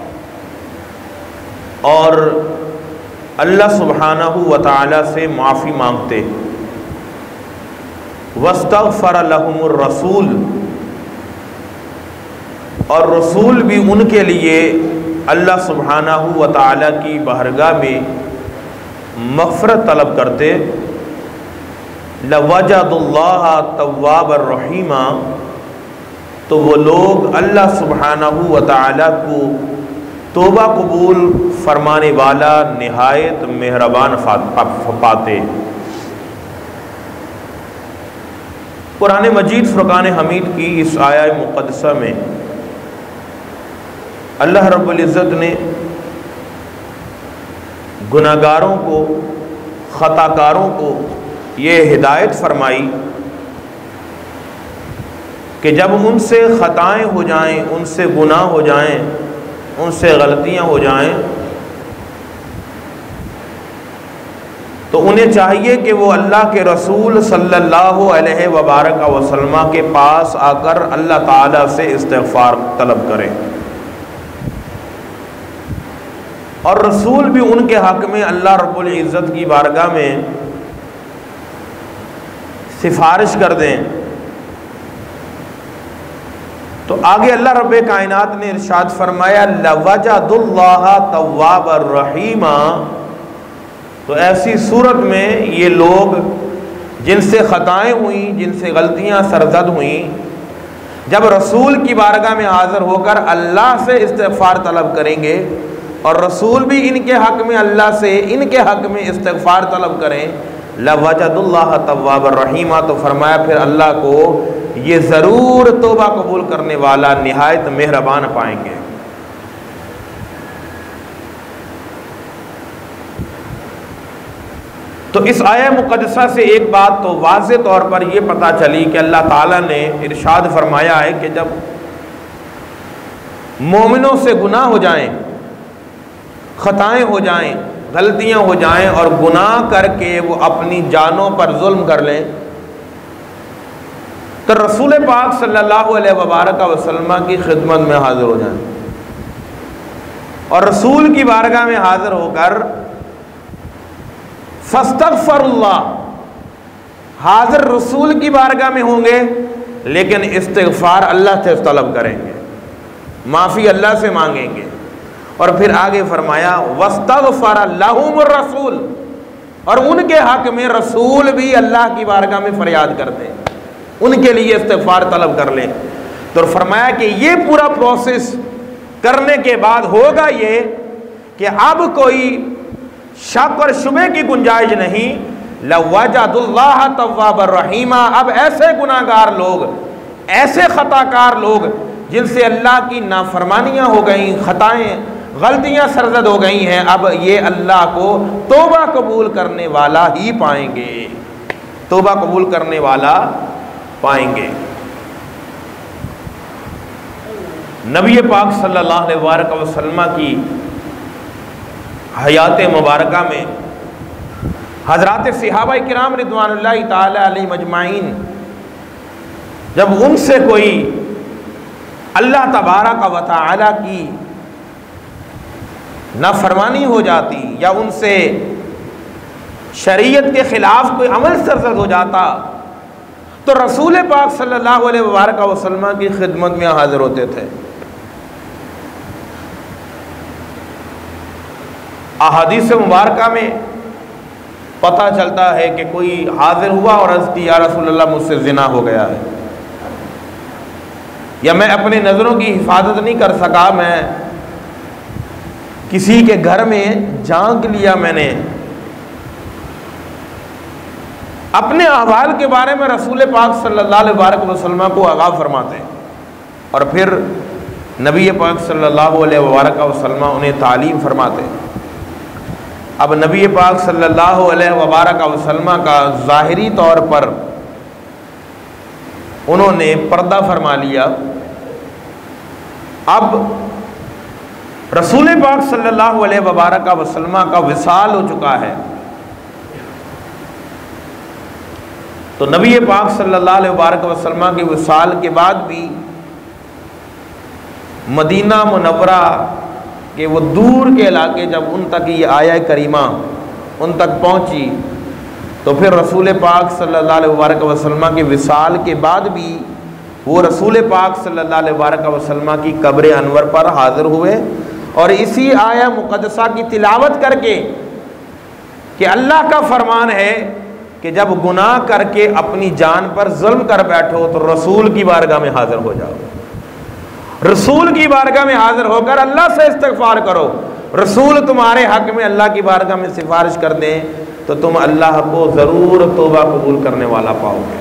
और अल्लाह सुब्हानहू व तआला से माफ़ी मांगते, वस्तग़फ़र लहुमुर रसूल, और रसूल भी उनके लिए अल्लाह सुब्हानहू व तआला की बारगाह में मग़फ़िरत तलब करते, लवजदुल्लाह तव्वाबर रहीमा, तो वो लोग अल्लाह सुब्हानहू व तआला को तौबा कबूल फरमाने वाला निहायत मेहरबान पाते। कुरान मजीद फ़ुरक़ान हमीद की इस आया मुक़द्दसा में अल्लाह रब्बुल इज़्ज़त ने गुनाहगारों को, ख़ताकारों को ये हिदायत फरमाई कि जब उनसे ख़ताएँ हो जाएं, उनसे गुनाह हो जाएं, उनसे गलतियां हो जाएं, तो उन्हें चाहिए कि वो अल्लाह के रसूल सल्लल्लाहु अलैहि वबारक वसल्लम के पास आकर अल्लाह ताला से इस्तिग़फ़ार तलब करें, और रसूल भी उनके हक़ में अल्लाह रब्बुल इज़्ज़त की बारगाह में सिफारिश कर दें। तो आगे अल्लाह रब्बे कायनात ने इरशाद फरमाया, लवजदुल्लाह तव्वाबर रहीमा, तो ऐसी सूरत में ये लोग जिनसे ख़ताएँ हुई, जिनसे गलतियाँ सरज़द हुई, जब रसूल की बारगाह में हाज़िर होकर अल्लाह से इस्तिग़फ़ार तलब करेंगे और रसूल भी इनके हक़ में अल्लाह से इनके हक़ में इस्तिग़फ़ार तलब करें, लवजदुल्लाह तव्वाबर रहीमा, तो फरमाया फिर अल्लाह को ये ज़रूर तौबा कबूल करने वाला निहायत मेहरबान पाएंगे। तो इस आया मुक़द्दसा से एक बात तो वाज़े तौर पर यह पता चली कि अल्लाह ताला ने इरशाद फरमाया है कि जब मोमिनों से गुनाह हो जाएं, ख़ताएँ हो जाएं, गलतियाँ हो जाएं और गुनाह करके वो अपनी जानों पर जुल्म कर लें, तो रसूल पाक सल्लल्लाहु अलैहि वबारक वसल्लम की खिदमत में हाज़िर हो जाएं और रसूल की बारगाह में हाज़िर होकर फस्तग़फ़िरुल्लाह, हाज़िर रसूल की बारगाह में होंगे लेकिन इस्तिग़फ़ार अल्लाह से तलब करेंगे, माफ़ी अल्लाह से मांगेंगे। और फिर आगे फरमाया, वस्तग़फ़र लहुमुर रसूल, और उनके हक़ में रसूल भी अल्लाह की बारगाह में फ़रियाद करते हैं, उनके लिए इस्तिग़फ़ार तलब कर लें। तो फरमाया कि ये पूरा प्रोसेस करने के बाद होगा ये कि अब कोई शक और शुबे की गुंजाइश नहीं, लवजदुल्लाह तव्वाबर रहीमा, अब ऐसे गुनाहगार लोग, ऐसे ख़ताकार लोग जिनसे अल्लाह की नाफरमानियाँ हो गई, ख़ताएँ गलतियाँ सरज़द हो गई हैं, अब ये अल्लाह को तौबा कबूल करने वाला ही पाएंगे, तौबा कबूल करने वाला पाएंगे। नबी पाक सल्लल्लाहु अलैहि वसल्लम की हयात मुबारका में हज़रात सहाबा किराम रिज़वानुल्लाहि ताला अलैहिम अजमाइन, जब उनसे कोई अल्लाह तबारक व तआला की नाफरमानी हो जाती या उनसे शरीयत के ख़िलाफ़ कोई अमल सरज़द हो जाता, तो रसूल पाक सल्लल्लाहु अलैहि वसल्लम की खिदमत में हाज़िर होते थे। अहादीस मुबारका में पता चलता है कि कोई हाज़िर हुआ और अर्ज़ की, या रसूलल्लाह मुझसे ज़िना हो गया है, या मैं अपनी नज़रों की हिफाजत नहीं कर सका, मैं किसी के घर में झांक लिया मैंने, अपने अहवाल के बारे में रसूल पाक सल्लल्लाहु अलैहि वसल्लम को आगाह फरमाते हैं और फिर नबी पाक सल्लल्लाहु अलैहि वसल्लम उन्हें तालीम फरमाते हैं। अब नबी पाक सल्लल्लाहु अलैहि वसल्लम का ज़ाहिरी तौर पर उन्होंने पर्दा फरमा लिया। अब रसूल पाक सल्लल्लाहु अलैहि वसल्लम का विसाल हो चुका है, तो नबी पाक सल्लल्लाहु अलैहि वसल्लम के विसाल के बाद भी मदीना मुनव्वरा के वो दूर के इलाके जब उन तक ये आया करीमा उन तक पहुंची, तो फिर रसूल पाक सल्लल्लाहु अलैहि वसल्लम के विसाल के बाद भी वो रसूल पाक सल्लल्लाहु अलैहि वसल्लम की कब्र अनवर पर हाज़िर हुए और इसी आया मुक़द्दसा की तिलावत करके कि अल्लाह का फरमान है कि जब गुनाह करके अपनी जान पर जुल्म कर बैठो तो रसूल की बारगाह में हाज़िर हो जाओ, रसूल की बारगाह में हाज़िर होकर अल्लाह से इस्तिग़फ़ार करो। रसूल तुम्हारे हक़ में अल्लाह की बारगाह में सिफारिश कर दें तो तुम अल्लाह को ज़रूर तौबा कबूल करने वाला पाओगे।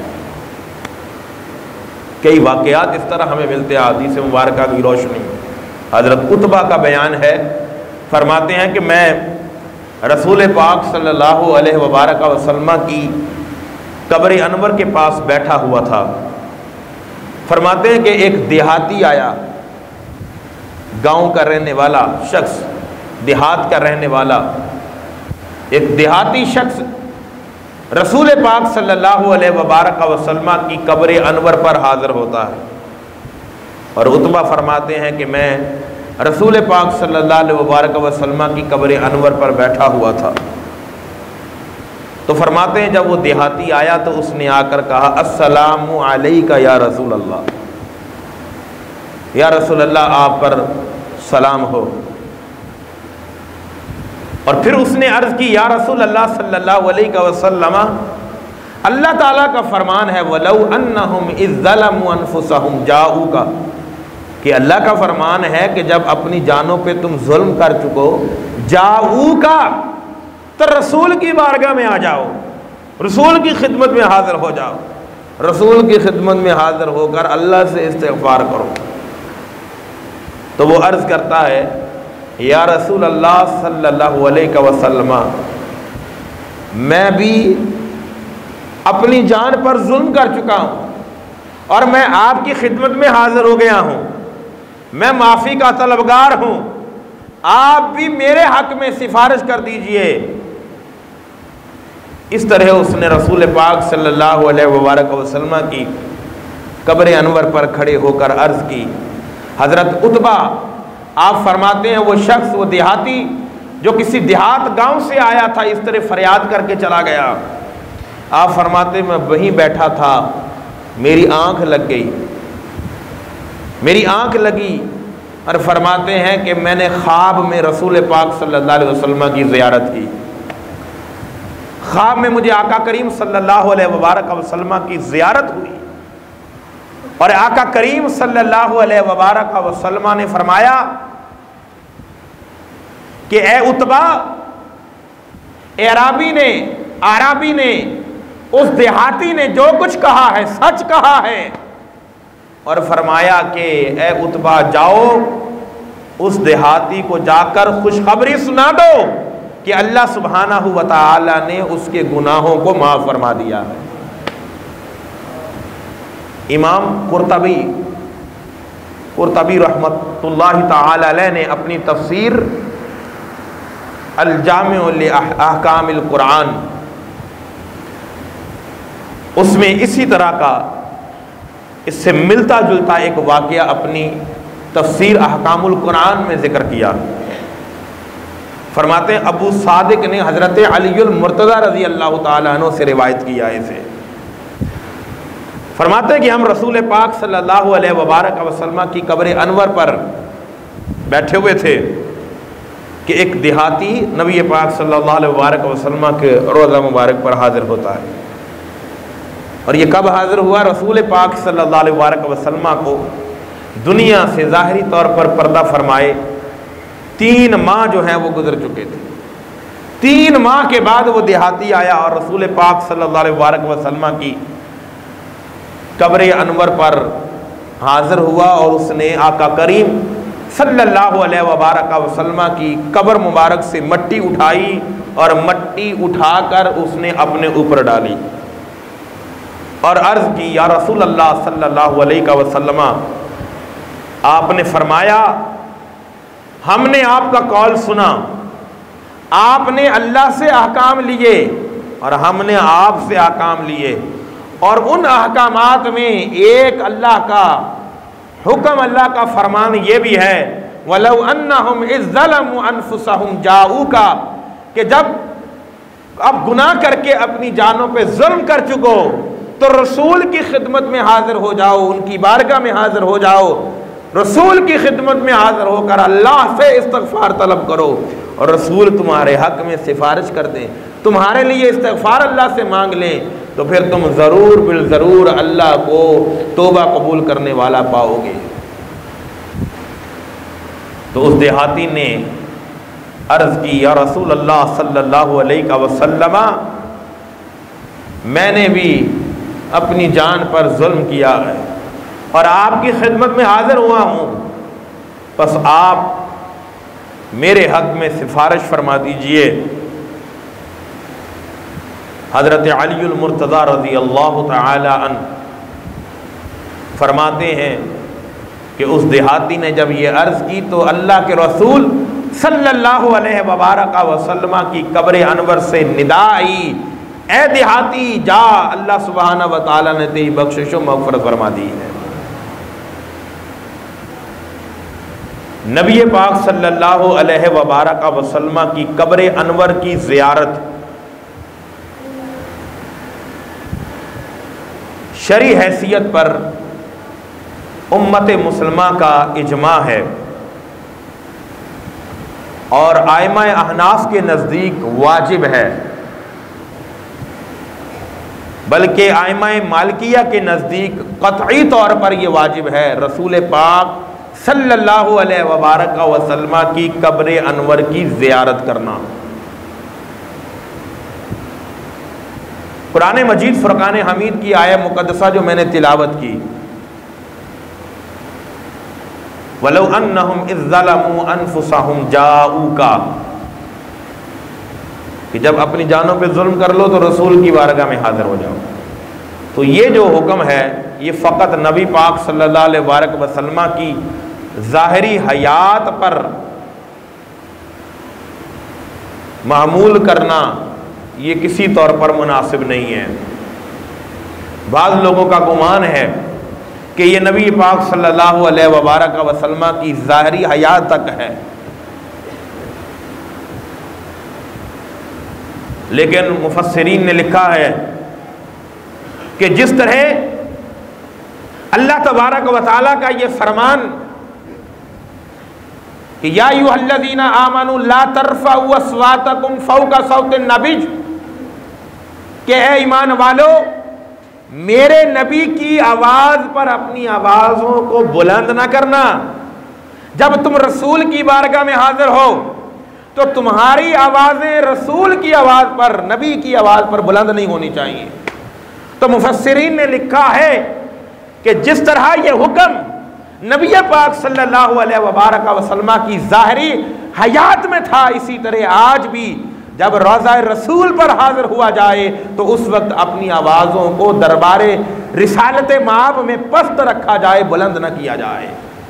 कई वाक़यात इस तरह हमें मिलते हैं हदीस मुबारका की रोशनी। हज़रत उतबा का बयान है, फरमाते हैं कि मैं रसूल पाक सल्लल्लाहु अलैहि वसल्लम की कब्र अनवर के पास बैठा हुआ था। फरमाते हैं कि एक देहाती आया, गांव का रहने वाला शख्स, देहात का रहने वाला एक देहाती शख्स रसूल पाक सल्लल्लाहु अलैहि वसल्लम की कब्र अनवर पर हाज़िर होता है और उतबा फरमाते हैं कि मैं रसूल पाक सल्लल्लाहु अलैहि वसल्लम की कब्र अनवर पर बैठा हुआ था। तो फरमाते हैं जब वो देहाती आया तो उसने आकर कहा अस्सलामु अलैका या रसूल अल्लाह, या रसूल अल्लाह आप पर सलाम हो। और फिर उसने अर्ज़ की या रसूल अल्लाह सल्लल्लाहु अलैहि वसल्लम, अल्लाह ताला का फरमान है वलौ अन्नहुम इज़ ज़लमू अनफुसहुम जाऊका, कि अल्लाह का फरमान है कि जब अपनी जानों पे तुम जुल्म कर चुको, जाऊका तो रसूल की बारगाह में आ जाओ, रसूल की खिदमत में हाज़िर हो जाओ, रसूल की खिदमत में हाज़िर होकर अल्लाह से इस्तिग़फ़ार करो। तो वो अर्ज़ करता है या रसूल अल्लाह सल्लल्लाहु अलैहि वसल्लम, मैं भी अपनी जान पर जुल्म कर चुका हूँ और मैं आपकी खिदमत में हाज़िर हो गया हूँ, मैं माफ़ी का तलबगार हूँ, आप भी मेरे हक़ में सिफारिश कर दीजिए। इस तरह उसने रसूल पाक सल्लल्लाहु अलैहि वसल्लम की कब्र अनवर पर खड़े होकर अर्ज़ की। हज़रत उतबा आप फरमाते हैं वो शख्स, वो देहाती जो किसी देहात गांव से आया था, इस तरह फरियाद करके चला गया। आप फरमाते मैं वहीं बैठा था, मेरी आंख लग गई, मेरी आंख लगी और फरमाते हैं कि मैंने ख्वाब में रसूल पाक सल्लल्लाहु अलैहि वसल्लम की ज़ियारत की। ख्वाब में मुझे आका करीम सल्लल्लाहु अलैहि वसल्लम की ज़ियारत हुई और आका करीम सल्लल्लाहु अलैहि वसल्लम ने फरमाया कि ए उतबा, एराबी ने, आराबी ने, उस देहाती ने जो कुछ कहा है सच कहा है। और फरमाया कि ए उतबा जाओ उस देहाती को जाकर खुशखबरी सुना दो कि अल्लाह सुब्हानहू व तआला ने उसके गुनाहों को माफ़ फरमा दिया है। इमाम कुर्तबी कुर्तबी रहमतुल्लाहि तआला अलैह ने अपनी तफसीर अल जामिउ लि अहकामिल कुरान, उसमें इसी तरह का इससे मिलता जुलता एक वाक़या अपनी तफसीर अहकामुल कुरान में ज़िक्र किया। फरमाते हैं अबू सादिक ने हज़रत अलीउल मुर्तज़ा रज़ी अल्लाह ताला अन्हु से रिवायत किया है इसे। फरमाते हैं कि हम रसूल पाक सल्लल्लाहु अलैहि वसल्लम की कब्र अनवर पर बैठे हुए थे कि एक देहाती नबी पाक सल्लल्लाहु अलैहि वसल्लम के रोज़ा मुबारक पर हाज़िर होता है। और ये कब हाज़िर हुआ? रसूल पाक सल्लल्लाहु अलैहि वसल्लम को दुनिया से ज़ाहिरी तौर पर पर्दा फरमाए तीन माह जो हैं वो गुजर चुके थे। तीन माह के बाद वो देहाती आया और रसूल पाक सल्लल्लाहु अलैहि वसल्लम की कब्र अनवर पर हाजिर हुआ और उसने आका करीम सल्लल्लाहु अलैहि वसल्लम की कब्र मुबारक से मट्टी उठाई और मट्टी उठाकर उसने अपने ऊपर डाली और अर्ज़ की, या रसूल अल्लाह सल्लल्लाहु अलैहि वसल्लम, आपने फरमाया हमने आपका कौल सुना, आपने अल्लाह से अहकाम लिए और हमने आपसे अहकाम लिए, और उन अहकामात में एक अल्लाह का हुक्म, अल्लाह का फरमान ये भी है, वलौ अन्नहुम इज़ ज़लमू अनफुसहुम जाऊका, कि जब अब गुनाह करके अपनी जानों पे जुल्म कर चुको तो रसूल की खिदमत में हाजिर हो जाओ, उनकी बारगाह में हाजिर हो जाओ, रसूल की खिदमत में हाजिर होकर अल्लाह से इस्तगफार तलब करो और रसूल तुम्हारे हक में सिफारिश कर दें, तुम्हारे लिए इस्तगफार अल्लाह से मांग लें, तो फिर तुम ज़रूर बिल ज़रूर अल्लाह को तौबा कबूल करने वाला पाओगे। तो उस देहाती ने अर्ज़ की, या रसूल अल्लाह सल्लल्लाहु अलैहि वसल्लम, मैंने भी अपनी जान पर जुल्म किया है और आपकी खिदमत में हाजिर हुआ हूँ, बस आप मेरे हक में सिफारिश फरमा दीजिए। हज़रत अली मुर्तज़ा रज़ी अल्लाह तआला अन्हु फरमाते हैं कि उस देहाती ने जब ये अर्ज़ की तो अल्लाह के रसूल सल्लल्लाहु अलैहि वसल्लम की कब्र अनवर से निदा आई, ए देहाती जा, अल्लाह सुब्हानहु व तआला ने तेरी बख्शिश व मग़फ़िरत फरमा दी है। नबी पाक सल्लल्लाहु अलैहि वसल्लम की कब्र अनवर की ज़ियारत शरई हैसियत पर उम्मत मुसलमा का इजमा है और आइमा अहनाफ के नज़दीक वाजिब है, बल्कि आइमा मालिकिया के नज़दीक क़तई तौर पर यह वाजिब है रसूल पाक सल्लल्लाहु अलैहि वसल्लम की कब्र अनवर की ज़ियारत करना। कुरान मजीद फुरकान हमीद की आयत मुक़द्दसा जो मैंने तिलावत की, वलौ अन्नहुम इज़ ज़लमू अनफुसहुम जाऊका, कि जब अपनी जानों पे जुल्म कर लो तो रसूल की बारगाह में हाजिर हो जाओ। तो ये जो हुक्म है ये फ़कत नबी पाक सल्लल्लाहु अलैहि वसल्लम की ज़ाहिरी हयात पर मामूल करना ये किसी तौर पर मुनासिब नहीं है। बाज़ लोगों का गुमान है कि ये नबी पाक सल्लल्लाहु अलैहि वसल्लम की ज़ाहिरी हयात तक है, लेकिन मुफस्सिरीन ने लिखा है कि जिस तरह अल्लाह तबारक व तआला का ये फरमान कि या अय्युहल्लज़ीना आमनू ला तरफ़अू अस्वातकुम फ़ौक़ा सौतिन नबी, कि ए ईमान वालो मेरे नबी की आवाज़ पर अपनी आवाज़ों को बुलंद ना करना। जब तुम रसूल की बारगाह में हाजिर हो तो तुम्हारी आवाज़ें रसूल की आवाज़ पर, नबी की आवाज़ पर बुलंद नहीं होनी चाहिए। तो मुफस्सिरीन ने लिखा है कि जिस तरह ये हुक्म नबी पाक सल्लल्लाहु अलैहि वसल्लम की ज़ाहिरी हयात में था, इसी तरह आज भी जब रोज़ा रसूल पर हाजिर हुआ जाए तो उस वक्त अपनी आवाज़ों को दरबारे रिसालत माब में पस्त रखा जाए, बुलंद न किया जाए।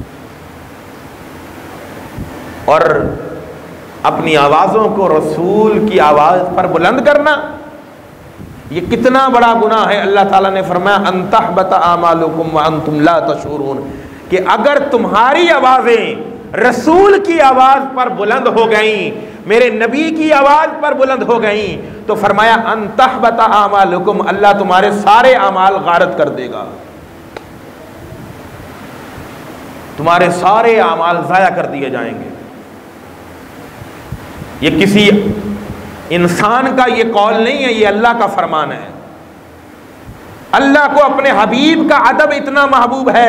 और अपनी आवाज़ों को रसूल की आवाज़ पर बुलंद करना ये कितना बड़ा गुनाह है। अल्लाह ताला ने फरमाया अंतहबत आमालुकुम व अंतुम ला तशऊरून, कि अगर तुम्हारी आवाज़ें रसूल की आवाज़ पर बुलंद हो गई, मेरे नबी की आवाज़ पर बुलंद हो गई, तो फरमाया अंतहबत आमालुकुम, अल्लाह तुम्हारे सारे अमाल गारत कर देगा, तुम्हारे सारे अमाल ज़ाया कर दिए जाएंगे। ये किसी इंसान का ये कौल नहीं है, ये अल्लाह का फरमान है। अल्लाह को अपने हबीब का अदब इतना महबूब है,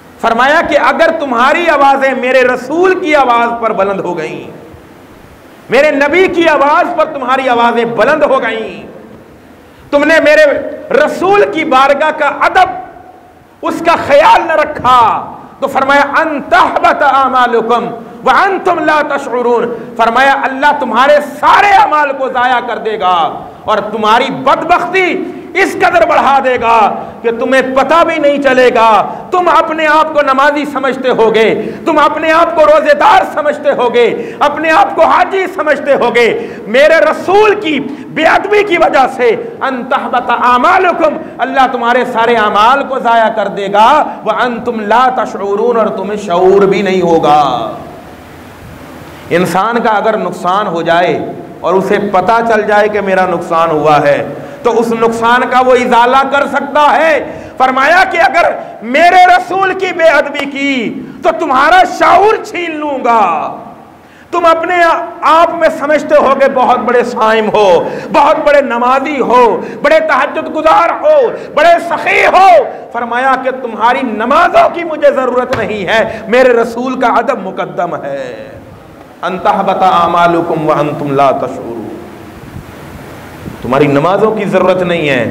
फरमाया कि अगर तुम्हारी आवाज़ें मेरे रसूल की आवाज़ पर बुलंद हो गई, मेरे नबी की आवाज पर तुम्हारी आवाजें बुलंद हो गई, तुमने मेरे रसूल की बारगाह का अदब, उसका ख्याल न रखा, तो फरमाया अंतहबत आमालुकुम व अंतुम ला तशउरून, फरमाया अल्लाह तुम्हारे सारे अमाल को जाया कर देगा और तुम्हारी बदबख्ती इस कदर बढ़ा देगा कि तुम्हें पता भी नहीं चलेगा। तुम अपने आप को नमाजी समझते होगे, तुम अपने आप को रोजेदार समझते होगे, अपने आप को हाजी समझते होगे, मेरे रसूल की बेअदबी की वजह से अंतहबत आमालुकुम, अल्लाह तुम्हारे सारे अमाल को जाया कर देगा, व अंतुम ला तशउरून, और तुम्हें शऊर भी नहीं होगा। इंसान का अगर नुकसान हो जाए और उसे पता चल जाए कि मेरा नुकसान हुआ है, तो उस नुकसान का वो इजाला कर सकता है। फरमाया कि अगर मेरे रसूल की बेअदबी की तो तुम्हारा शऊर छीन लूंगा। तुम अपने आप में समझते हो कि बहुत बड़े साइम हो, बहुत बड़े नमाजी हो, बड़े तहज्जुद गुजार हो, बड़े सखी हो। फरमाया कि तुम्हारी नमाजों की मुझे जरूरत नहीं है, मेरे रसूल का अदब मुकद्दम है। अंतहबत आमालुकुम व अंतुम ला तशउरून, तुम्हारी नमाजों की जरूरत नहीं है।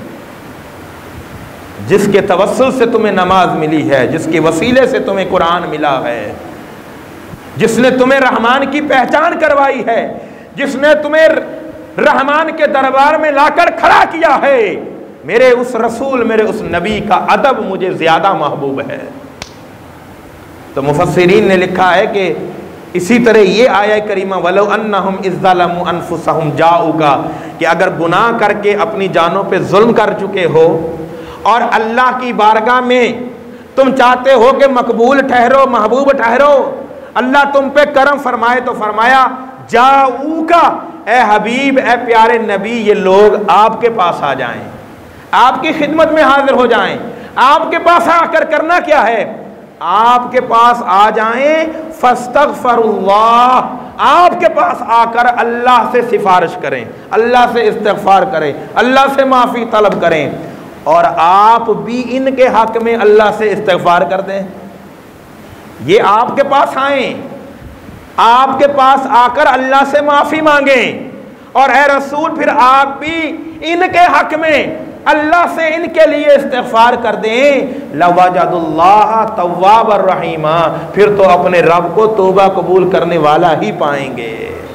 जिसके तवस्सुल से तुम्हें नमाज मिली है, जिसके वसीले से तुम्हें कुरान मिला है, जिसने तुम्हें रहमान की पहचान करवाई है, जिसने तुम्हें रहमान के दरबार में लाकर खड़ा किया है, मेरे उस रसूल, मेरे उस नबी का अदब मुझे ज्यादा महबूब है। तो मुफस्सिरीन ने लिखा है कि इसी तरह ये आया करीमा वलो अन्नहुम इज़्ज़लमू अनफुसहुम जाऊका, कि अगर गुनाह करके अपनी जानों पे जुल्म कर चुके हो और अल्लाह की बारगाह में तुम चाहते हो कि मकबूल ठहरो, महबूब ठहरो, अल्लाह तुम पे करम फरमाए, तो फरमाया जाऊका, ए हबीब, ए प्यारे नबी, ये लोग आपके पास आ जाएं, आपकी खिदमत में हाजिर हो जाएं। आपके पास आकर करना क्या है? आपके पास आ जाएं, फस्तगफिरुल्लाह, आपके पास आकर अल्लाह से सिफारिश करें, अल्लाह से इस्तिगफार करें, अल्लाह से माफ़ी तलब करें, और आप भी इनके हक में अल्लाह से इस्तिगफार कर दें। ये आपके पास आए, आपके पास आकर अल्लाह से माफ़ी मांगें, और ए रसूल फिर आप भी इनके हक में अल्लाह से इनके लिए इस्तिगफार कर दें। लवजदुल्लाह तव्वाबर रहीमा, फिर तो अपने रब को तौबा कबूल करने वाला ही पाएंगे।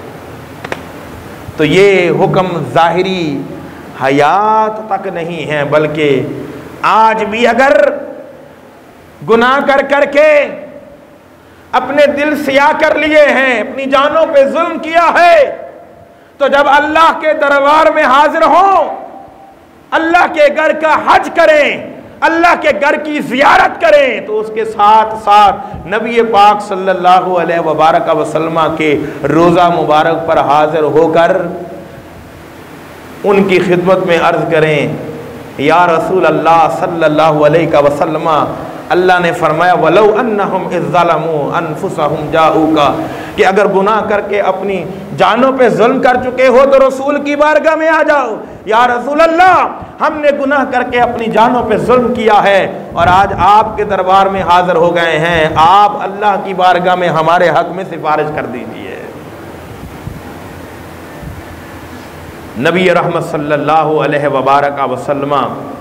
तो ये हुक्म ज़ाहिरी हयात तक नहीं है, बल्कि आज भी अगर गुनाह कर करके अपने दिल सिया कर लिए हैं, अपनी जानों पे जुल्म किया है, तो जब अल्लाह के दरबार में हाजिर हों, अल्लाह के घर का हज करें, अल्लाह के घर की जियारत करें, तो उसके साथ साथ नबी पाक सल्लल्लाहु अलैहि वबारक वसल्लम के रोज़ा मुबारक पर हाजिर होकर उनकी खिदमत में अर्ज़ करें, या रसूल अल्लाह सल्लल्लाहु अलैहि वसल्लम, अल्लाह ने फरमाया वलो अन्नहुम इज़्ज़लमू अनफुसहुम जाऊका, कि अगर गुनाह करके अपनी जानों पे जुल्म कर चुके हो तो रसूल की बारगाह में आ जाओ। या रसूल अल्लाह, हमने गुनाह करके अपनी जानों पे जुल्म किया है और आज आपके दरबार में हाजिर हो गए हैं, आप अल्लाह की बारगाह में हमारे हक में सिफारिश कर दीजिए। नबी रहमत सल्लल्लाहु अलैहि वबारक वसल्लम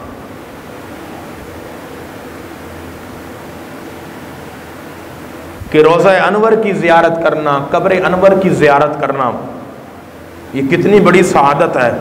कि रोज़ा अनवर की ज़ियारत करना, कब्र अनवर की ज़ियारत करना, ये कितनी बड़ी सआदत है।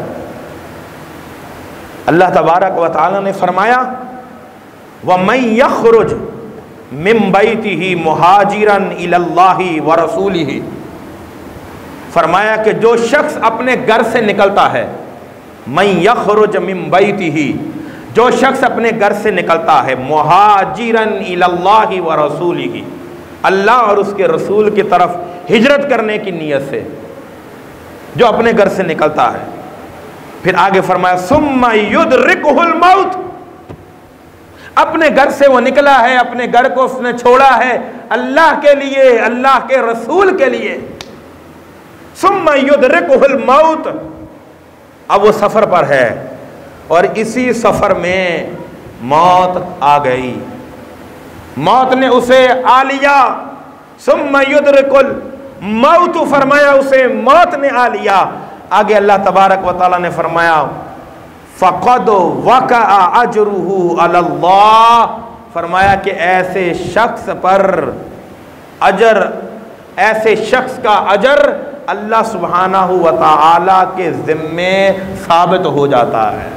अल्लाह तबारक व तआला ने फरमाया व मन यखरुज मिन बैतिही मुहाजिरन इलल्लाहि व रसूलिही, फरमाया कि जो शख्स अपने घर से निकलता है, मन यखरुज मिन बैतिही, जो शख्स अपने घर से निकलता है, मुहाजिरन इलल्लाहि व रसूलिही, अल्लाह और उसके रसूल की तरफ हिजरत करने की नीयत से जो अपने घर से निकलता है, फिर आगे फरमाया सुम्मा युदरिकुहुल मौत, अपने घर से वो निकला है, अपने घर को उसने छोड़ा है अल्लाह के लिए, अल्लाह के रसूल के लिए। सुम्मा युदरिकुहुल मौत, अब वो सफर पर है और इसी सफर में मौत आ गई, मौत ने उसे आ लिया। सुम्मा युदरिकुल मौत, फरमाया उसे मौत ने आ लिया। आगे अल्लाह तबारक व तआला ने फरमाया फ़क़द वक़अ अजरुहु अलल्लाह, फरमाया कि ऐसे शख्स पर अजर, ऐसे शख्स का अजर अल्लाह सुब्हानहू व तआला के ज़िम्मे साबित हो जाता है।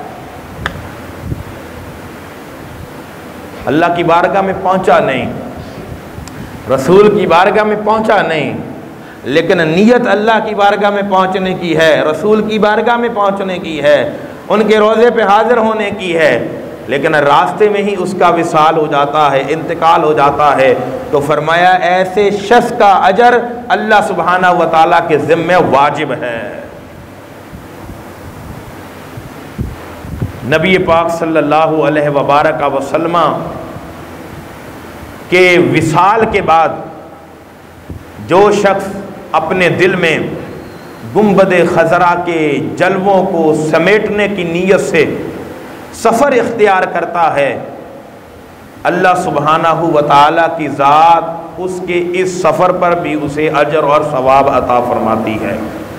अल्लाह की बारगाह में पहुंचा नहीं, रसूल की बारगाह में पहुंचा नहीं, लेकिन नीयत अल्लाह की बारगाह में पहुंचने की है, रसूल की बारगाह में पहुंचने की है, उनके रोज़े पे हाजिर होने की है, लेकिन रास्ते में ही उसका विसाल हो जाता है, इंतकाल हो जाता है। तो फरमाया ऐसे शख्स का अजर अल्लाह सुब्हानहू व तआला के ज़िम्मे वाजिब है। नबी पाक सल्लल्लाहु अलैहि वबारक वसल्लम के विसाल के बाद जो शख्स अपने दिल में गुंबद खजरा के जलवों को समेटने की नीयत से सफ़र इख्तियार करता है, अल्लाह सुब्हानहू व तआला की ज़ात उसके इस सफ़र पर भी उसे अजर और सवाब अता फरमाती है।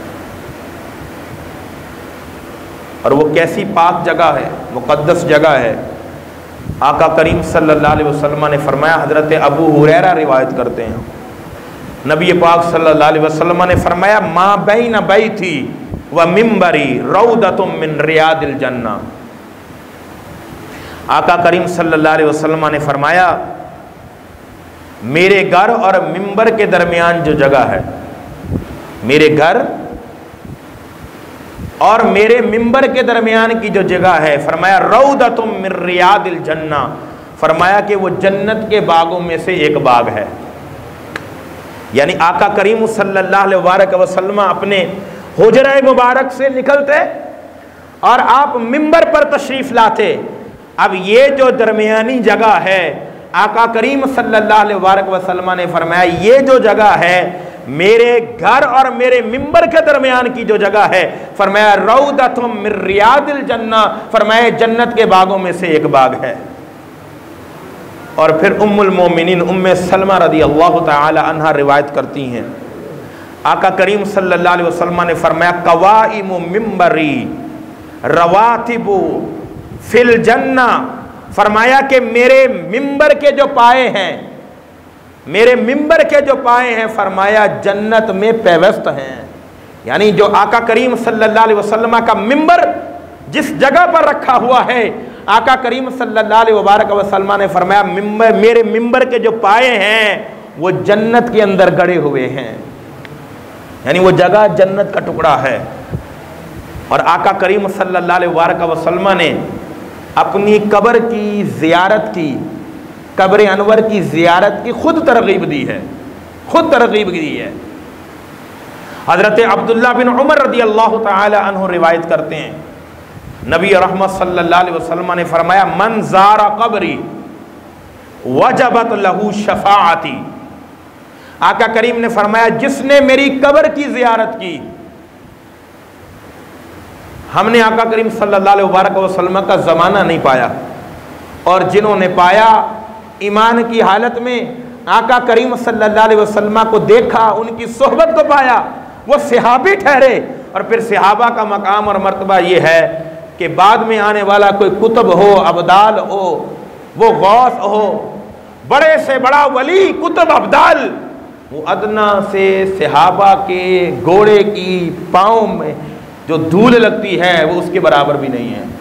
और वो कैसी पाक जगह है, मुक़द्दस जगह है। आका करीम सल्लल्लाहु अलैहि वसल्लम ने फरमाया, हज़रत अबू हुरैरा रिवायत करते हैं, नबी पाक सल्लल्लाहु अलैहि वसल्लम ने फरमाया मा बैन बैती व मिंबरी रौदतुम मिन रियादिल जन्ना। आका करीम सल्लल्लाहु अलैहि वसल्लम ने फरमाया मेरे घर और मिंबर के दरमियान जो जगह है, मेरे घर और मेरे मिंबर के दरमियान की जो जगह है, फरमाया रौदतुम मिन रियादिल जन्ना, फरमाया कि वो जन्नत के बागों में से एक बाग है। यानी आका करीम सल्लल्लाहु अलैहि वसल्लम अपने हुजरा मुबारक से निकलते और आप मिंबर पर तशरीफ लाते। अब ये जो दरमियानी जगह है, आका करीम सल्लल्लाहु अलैहि वसल्लम ने फरमाया ये जो जगह है मेरे घर और मेरे मिंबर के दरमियान की जो जगह है, फरमाया रौदतुम मिन रियादिल जन्ना, फरमाया जन्नत के बागों में से एक बाग है। और फिर उम्मुल मोमिनीन उम्मे सलमा रदी अल्लाह तआला अन्हा रिवायत करती हैं, आका करीम सल्लल्लाहु अलैहि वसल्लम ने फरमाया कवाइमु मिंबरी रवातिबु फिल जन्ना, फरमाया कि मेरे मिंबर के जो पाए हैं, मेरे मिंबर के जो पाए हैं, फरमाया जन्नत में पेवस्त हैं। यानी जो आका करीम सल्लल्लाहु अलैहि वसल्लम का मिंबर जिस जगह पर रखा हुआ है, आका करीम सल्लल्लाहु अलैहि वसल्लम ने फरमाया मिंबर, मेरे मिंबर के जो पाए हैं वो जन्नत के अंदर गड़े हुए हैं, यानी वो जगह जन्नत का टुकड़ा है। और आका करीम सल्लल्लाहु अलैहि वसल्लम ने अपनी कब्र की ज़ियारत की, कब्र अनवर की ज़ियारत की खुद तरगीब दी है, खुद तरगीब दी है। हज़रत अब्दुल्लाह बिन उमर रदी अल्लाह तआला अन्हु रिवायत करते हैं, नबी रहमत सल्लल्लाहु अलैहि वसल्लम ने फरमाया मन ज़ारा कब्री वजबत लहू शफाअती, आका करीम ने फरमाया जिसने मेरी कब्र की ज़ियारत की। हमने आका करीम सल्लल्लाहु अलैहि वसल्लम का ज़माना नहीं पाया, और जिन्होंने पाया ईमान की हालत में आका करीम सल्लल्लाहु अलैहि वसल्लम को देखा, उनकी सोहबत को पाया, वो सहाबी ठहरे। और फिर सहाबा का मकाम और मर्तबा ये है कि बाद में आने वाला कोई कुतुब हो, अब्दाल हो, वो गौस हो, बड़े से बड़ा वली कुतुब अब्दाल, वो अदना से सहाबा के घोड़े की पाँव में जो धूल लगती है वो उसके बराबर भी नहीं है।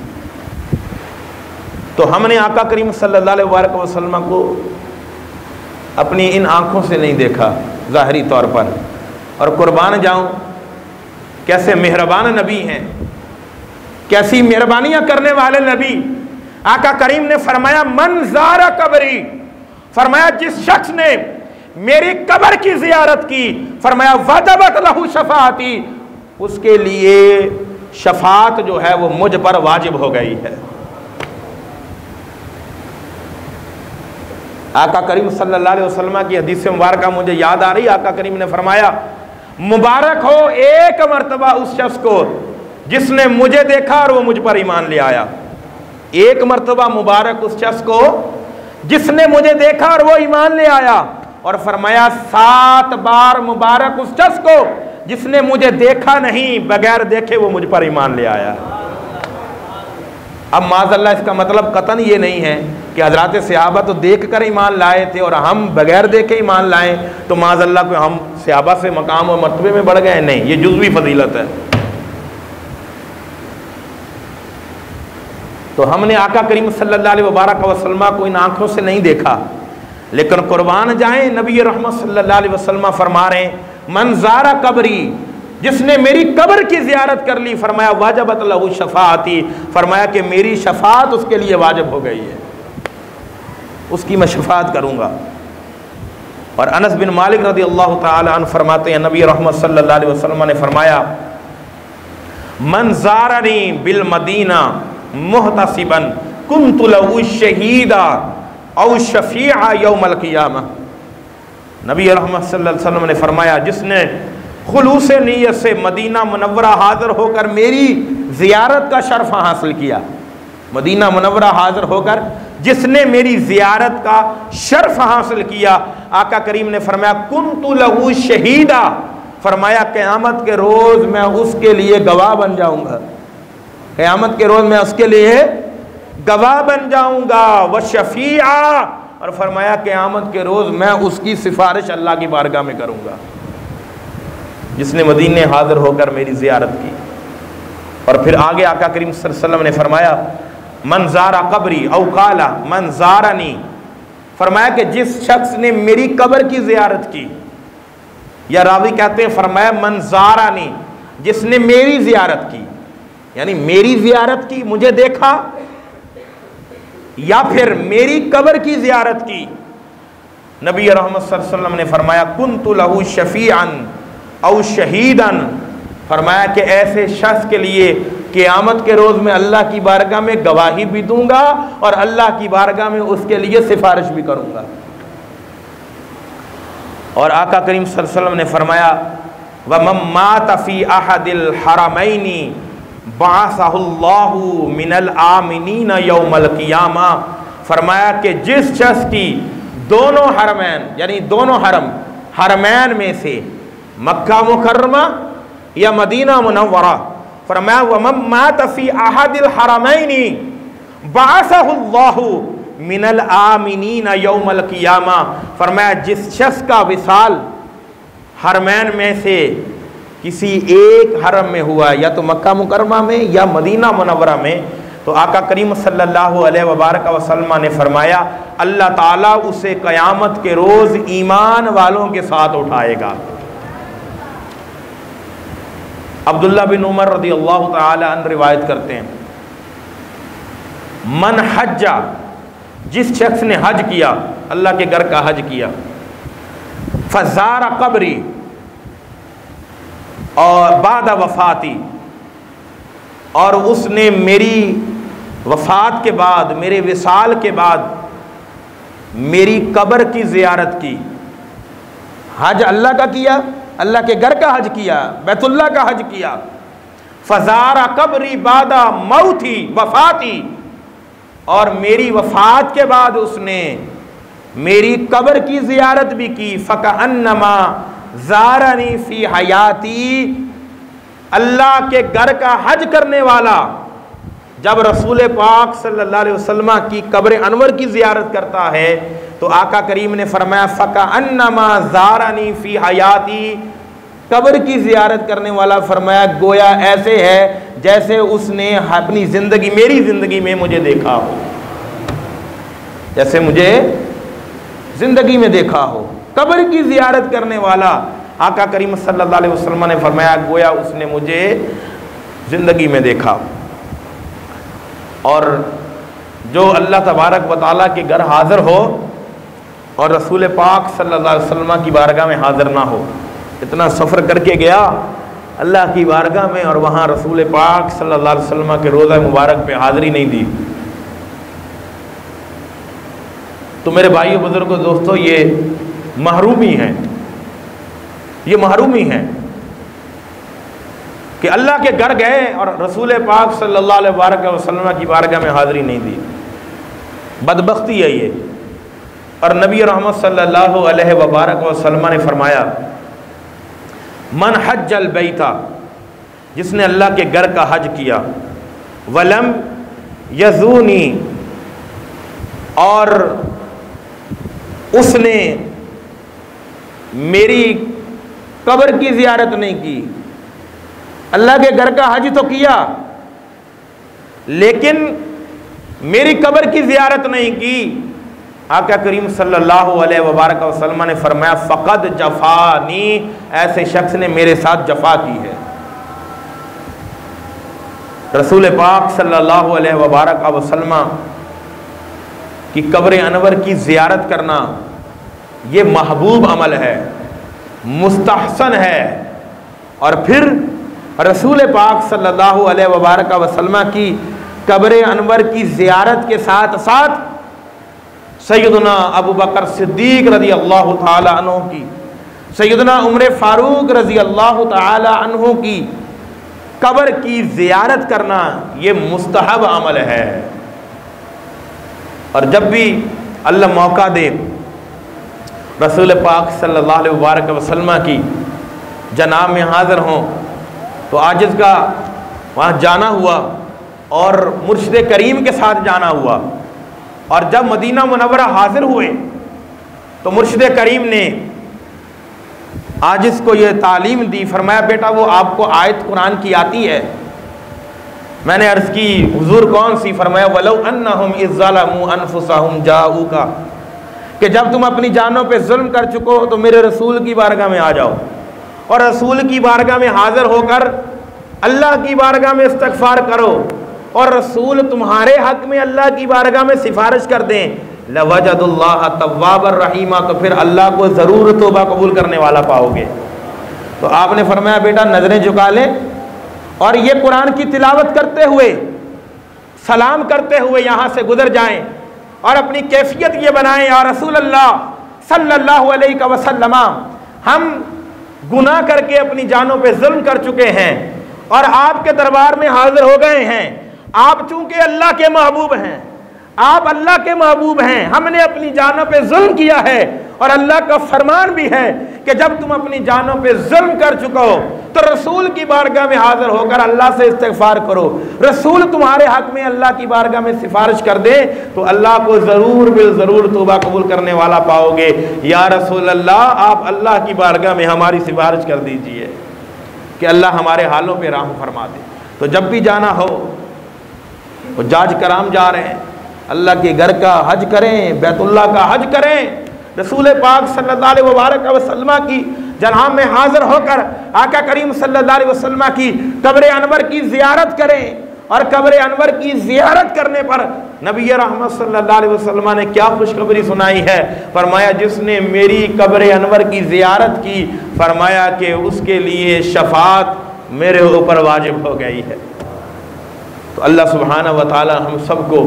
तो हमने आका करीम सल्लल्लाहु अलैहि वसल्लम को अपनी इन आँखों से नहीं देखा ज़ाहरी तौर पर, और कुर्बान जाऊं कैसे मेहरबान नबी हैं, कैसी मेहरबानियां करने वाले नबी। आका करीम ने फरमाया मन ज़ारा कब्री, फरमाया जिस शख्स ने मेरी कब्र की ज़ियारत की, फरमाया वजबत लहू शफाअती, उसके लिए शफात जो है वो मुझ पर वाजिब हो गई है। आका करीम सल्लल्लाहु अलैहि वसल्लम की हदीस मुबारक मुझे याद आ रही, आका करीम ने फरमाया मुबारक हो एक मर्तबा उस शख्स को जिसने मुझे देखा और वो मुझ पर ईमान ले आया। एक मर्तबा मुबारक उस शख्स को जिसने मुझे देखा और वो ईमान ले आया। और फरमाया सात बार मुबारक उस शख्स को जिसने मुझे देखा नहीं, बगैर देखे वो मुझ पर ईमान ले आया। अब माज़अल्लाह इसका मतलब कतन ये नहीं है कि हज़रात सहाबा तो देख कर ईमान लाए थे और हम बगैर देखे ईमान लाएं तो माज़अल्लाह को हम सहाबा से मकाम और मर्तबे में बढ़ गए। नहीं, ये जुज़वी फजीलत है। तो हमने आका करीम सल्लल्लाहु अलैहि वसल्लम को इन आंखों से नहीं देखा, लेकिन कुर्बान जाएं नबी रहमत सल्लल्लाहु अलैहि वसल्लम फरमा रहे हैं मन ज़ारा कब्री, जिसने मेरी कब्र की ज़ियारत कर ली, फरमाया वाजबत लहू शफ़ाअती, फरमाया कि मेरी शफ़ाअत उसके लिए वाजिब हो गई है, उसकी मैं शफ़ाअत करूँगा। और अनस बिन मालिक रज़ी अल्लाह ताला अन्हु फरमाते हैं नबी रहमत सल्लल्लाहु अलैहि वसल्लम ने फरमाया मन ज़ारनी बिल मदीना मुहतसिबन कुन्तु लहू शहीदा औ शफ़ीअ यौमल क़ियामा। नबी रहमत सल्लल्लाहु अलैहि वसल्लम ने फरमाया जिसने खुलूस नीयत से मदीना मुनव्वरा हाज़िर होकर मेरी ज़ियारत का शर्फ हासिल किया, मदीना मुनव्वरा हाज़िर होकर जिसने मेरी ज़ियारत का शर्फ हासिल किया, आका करीम ने फरमाया कुन्तु लहू शहीदा, फरमाया क़यामत के रोज़ मैं उसके लिए गवाह बन जाऊँगा, क़यामत के रोज़ मैं उसके लिए गवाह बन जाऊँगा। व शफ़ीआ, और फरमाया क़यामत के रोज़ मैं उसकी सिफारिश अल्लाह की बारगाह में करूँगा, जिसने मदीने हाज़िर होकर मेरी ज़ियारत की। और फिर आगे आका करीम सल्लल्लाहु अलैहि वसल्लम ने फरमाया मन ज़ारा कब्री औ क़ाला मन ज़ारनी, फरमाया कि जिस शख्स ने मेरी कब्र की ज़ियारत की, या रावी कहते हैं फरमाया मन ज़ारनी, जिसने मेरी ज़ियारत की, यानी मेरी ज़ियारत की, मुझे देखा, या फिर मेरी कब्र की ज़ियारत की। नबी रहमत सल्लल्लाहु अलैहि वसल्लम ने फरमाया कुन्तु लहू शफ़ीअन औ शहीदन, फरमाया कि ऐसे शख्स के लिए क़यामत के रोज़ में अल्लाह की बारगाह में गवाही भी दूंगा और अल्लाह की बारगाह में उसके लिए सिफारिश भी करूंगा। और आका करीम सल्लल्लाहु अलैहि वसल्लम ने फरमाया व मम्मात फ़ी अहदिल हरमैनी बाअसहुल्लाहु मिनल आमिनीन यौमल क़ियामा, फरमाया कि जिस शख्स की दोनों हरमैन यानी दोनों हरम हरमैन में से मक्का मुकर्रमा या मदीना मुनव्वरा, फरमाया व मम्मात फ़ी अहदिल हरमैनी बाअसहुल्लाहु मिनल आमिनीन यौमल क़ियामा, फरमाया जिस शख्स का विसाल हरमैन में से किसी एक हरम में हुआ, या तो मक्का मुकरमा में या मदीना मुनव्वरा में, तो आका करीम सल्लल्लाहु अलैहि वसल्लम ने फरमाया अल्लाह ताला उसे क़यामत के रोज़ ईमान वालों के साथ उठाएगा। अब्दुल्ला बिन उमर रज़ी अल्लाह ताला अन्हु रिवायत करते हैं मन हज्जा, जिस शख्स ने हज किया, अल्लाह के घर का हज किया, फज़ारा कब्री और बाद वफ़ाती, और उसने मेरी वफ़ात के बाद, मेरे विसाल के बाद मेरी कब्र की ज़ियारत की। हज अल्लाह का किया, अल्लाह के घर का हज किया, बैतुल्लाह का हज किया। फज़ारा कब्री बादा मौती वफ़ाती, और मेरी वफ़ात के बाद उसने मेरी कब्र की ज़ियारत भी की। फ़कअन्नमा ज़ारनी फ़ी हयाती, अल्लाह के घर का हज करने वाला जब रसूल पाक सल्लल्लाहु अलैहि वसल्लम की कब्र अनवर की ज़ियारत करता है तो आका करीम ने फरमाया फ़कअन्नमा ज़ारनी फ़ी हयाती, कब्र की ज़ियारत करने वाला फरमाया गोया ऐसे है जैसे उसने अपनी ज़िंदगी, मेरी ज़िंदगी में मुझे देखा हो, जैसे मुझे ज़िंदगी में देखा हो। कब्र की ज़ियारत करने वाला आका करीम सल्लल्लाहु अलैहि वसल्लम ने फरमाया गोया उसने मुझे ज़िंदगी में देखा। और जो अल्लाह तबारक व तआला के घर हाज़िर हो और रसूल पाक सल्लल्लाहु अलैहि वसल्लम की बारगाह में हाज़िर ना हो, इतना सफ़र करके गया अल्लाह की बारगाह में और वहाँ रसूल पाक सल्लल्लाहु अलैहि वसल्लम के रोज़ा मुबारक पे हाज़िरी नहीं दी, तो मेरे भाइयों बुजुर्गों दोस्तों ये महरूमी है, ये महरूमी है कि अल्लाह के घर गए और रसूल पाक सल्लल्लाहु अलैहि वसल्लम की बारगाह में हाज़िरी नहीं दी। बदबख्ती है ये, और नबी रहमत सल्लल्लाहु अलैहि वबारक वसल्लम ने फरमाया, मन हज्जल बैता, जिसने अल्लाह के घर का हज किया, वलम यजूनी, और उसने मेरी कब्र की ज़ियारत नहीं की। अल्लाह के घर का हज तो किया लेकिन मेरी कब्र की ज़ियारत नहीं की। आका करीम सल्लल्लाहु अलैहि वबारक वसल्लम ने फरमाया, फ़क़द जफ़ानी, ऐसे शख्स ने मेरे साथ जफ़ा की है। रसूल पाक सल्लल्लाहु अलैहि वबारक वसल्लम की कब्र अनवर की ज़ियारत करना ये महबूब अमल है, मुस्तहसन है। और फिर रसूल पाक सल्लल्लाहु अलैहि वबारक वसल्लम की कब्र अनवर की ज़ियारत के साथ साथ सैयदना अबू बकर सिद्दीक रज़ी अल्लाह ताला अन्हु की, सैयदना उमर फारूक रज़ी अल्लाह ताला अन्हु की कब्र की ज़ियारत करना ये मुस्तहब अमल है। और जब भी अल्लाह मौका दे रसूल पाक सल्लल्लाहु अलैहि वसल्लम की जनाब में हाज़िर हों तो आजिज़ का वहाँ जाना हुआ और मुर्शिद करीम के साथ जाना हुआ। और जब मदीना मुनव्वरा हाजिर हुए तो मुर्शिद करीम ने आजिज़ को ये तालीम दी, फरमाया बेटा वो आपको आयत कुरान की आती है। मैंने अर्ज़ की हुजूर कौन सी? फरमाया वलौ अन्नहुम इज़्ज़लमू अनफुसहुम जाऊका, कि जब तुम अपनी जानों पे जुल्म कर चुको तो मेरे रसूल की बारगाह में आ जाओ और रसूल की बारगाह में हाजिर होकर अल्लाह की बारगाह में इस्तग़फ़ार करो और रसूल तुम्हारे हक में अल्लाह की बारगाह में सिफारिश कर दें, लवजदुल्लाह तव्वाबर रहीमा, तो फिर अल्लाह को ज़रूर तौबा कबूल करने वाला पाओगे। तो आपने फरमाया बेटा नज़रें झुका लें और ये कुरान की तिलावत करते हुए सलाम करते हुए यहाँ से गुजर जाएं और अपनी कैफियत ये बनाएं, या रसूल अल्लाह सल्लल्लाहु अलैहि वसल्लम, हम गुनाह करके अपनी जानों पे जुल्म कर चुके हैं और आपके दरबार में हाजिर हो गए हैं। आप चूंकि अल्लाह के महबूब हैं, आप अल्लाह के महबूब हैं, हमने अपनी जानों पे जुल्म किया है और अल्लाह का फरमान भी है कि जब तुम अपनी जानों पे जुल्म कर चुके हो तो रसूल की बारगाह में हाजिर होकर अल्लाह से इस्तिग़फ़ार करो। रसूल तुम्हारे हक में अल्लाह की बारगाह में सिफारिश कर दे तो अल्लाह को ज़रूर बिल ज़रूर तौबा कबूल करने वाला पाओगे। या रसूल अल्लाह, आप अल्लाह की बारगाह में हमारी सिफारिश कर दीजिए कि अल्लाह हमारे हालों पे रहम फरमा दे। तो जब भी जाना हो वो जाज कराम जा रहे हैं, अल्लाह के घर का हज करें, बैतुल्लाह का हज करें, रसूल पाक सल्लल्लाहु अलैहि वसल्लम की जनाब में हाजिर होकर आका करीम सल्लल्लाहु अलैहि वसल्लम की कब्र अनवर की ज़ियारत करें। और कब्र अनवर की ज़ियारत करने पर नबी रहमत सल्लल्लाहु अलैहि वसल्लम ने क्या खुशखबरी सुनाई है? फरमाया जिसने मेरी कब्र अनवर की ज़ियारत की, फरमाया कि उसके लिए शफाअत मेरे ऊपर वाजिब हो गई है। तो अल्लाह सुब्हानहू व तआला हम सबको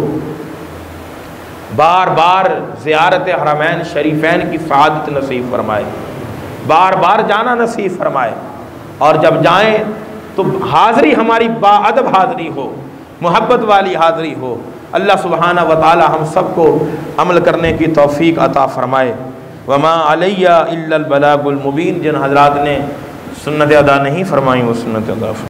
बार बार ज़ियारत हरमैन शरीफैन की सआदत नसीब फरमाए, बार बार जाना नसीब फरमाए। और जब जाएं तो हाज़री हमारी बाअदब हाज़री हो, मोहब्बत वाली हाज़री हो। अल्लाह सुब्हानहू व तआला हम सबको अमल करने की तौफ़ीक अता फ़रमाए। वमा अलैया इल्लल बलागुल मुबीन, जिन हज़रात ने सुन्नत अदा नहीं फरमाई वो सुन्नत अदा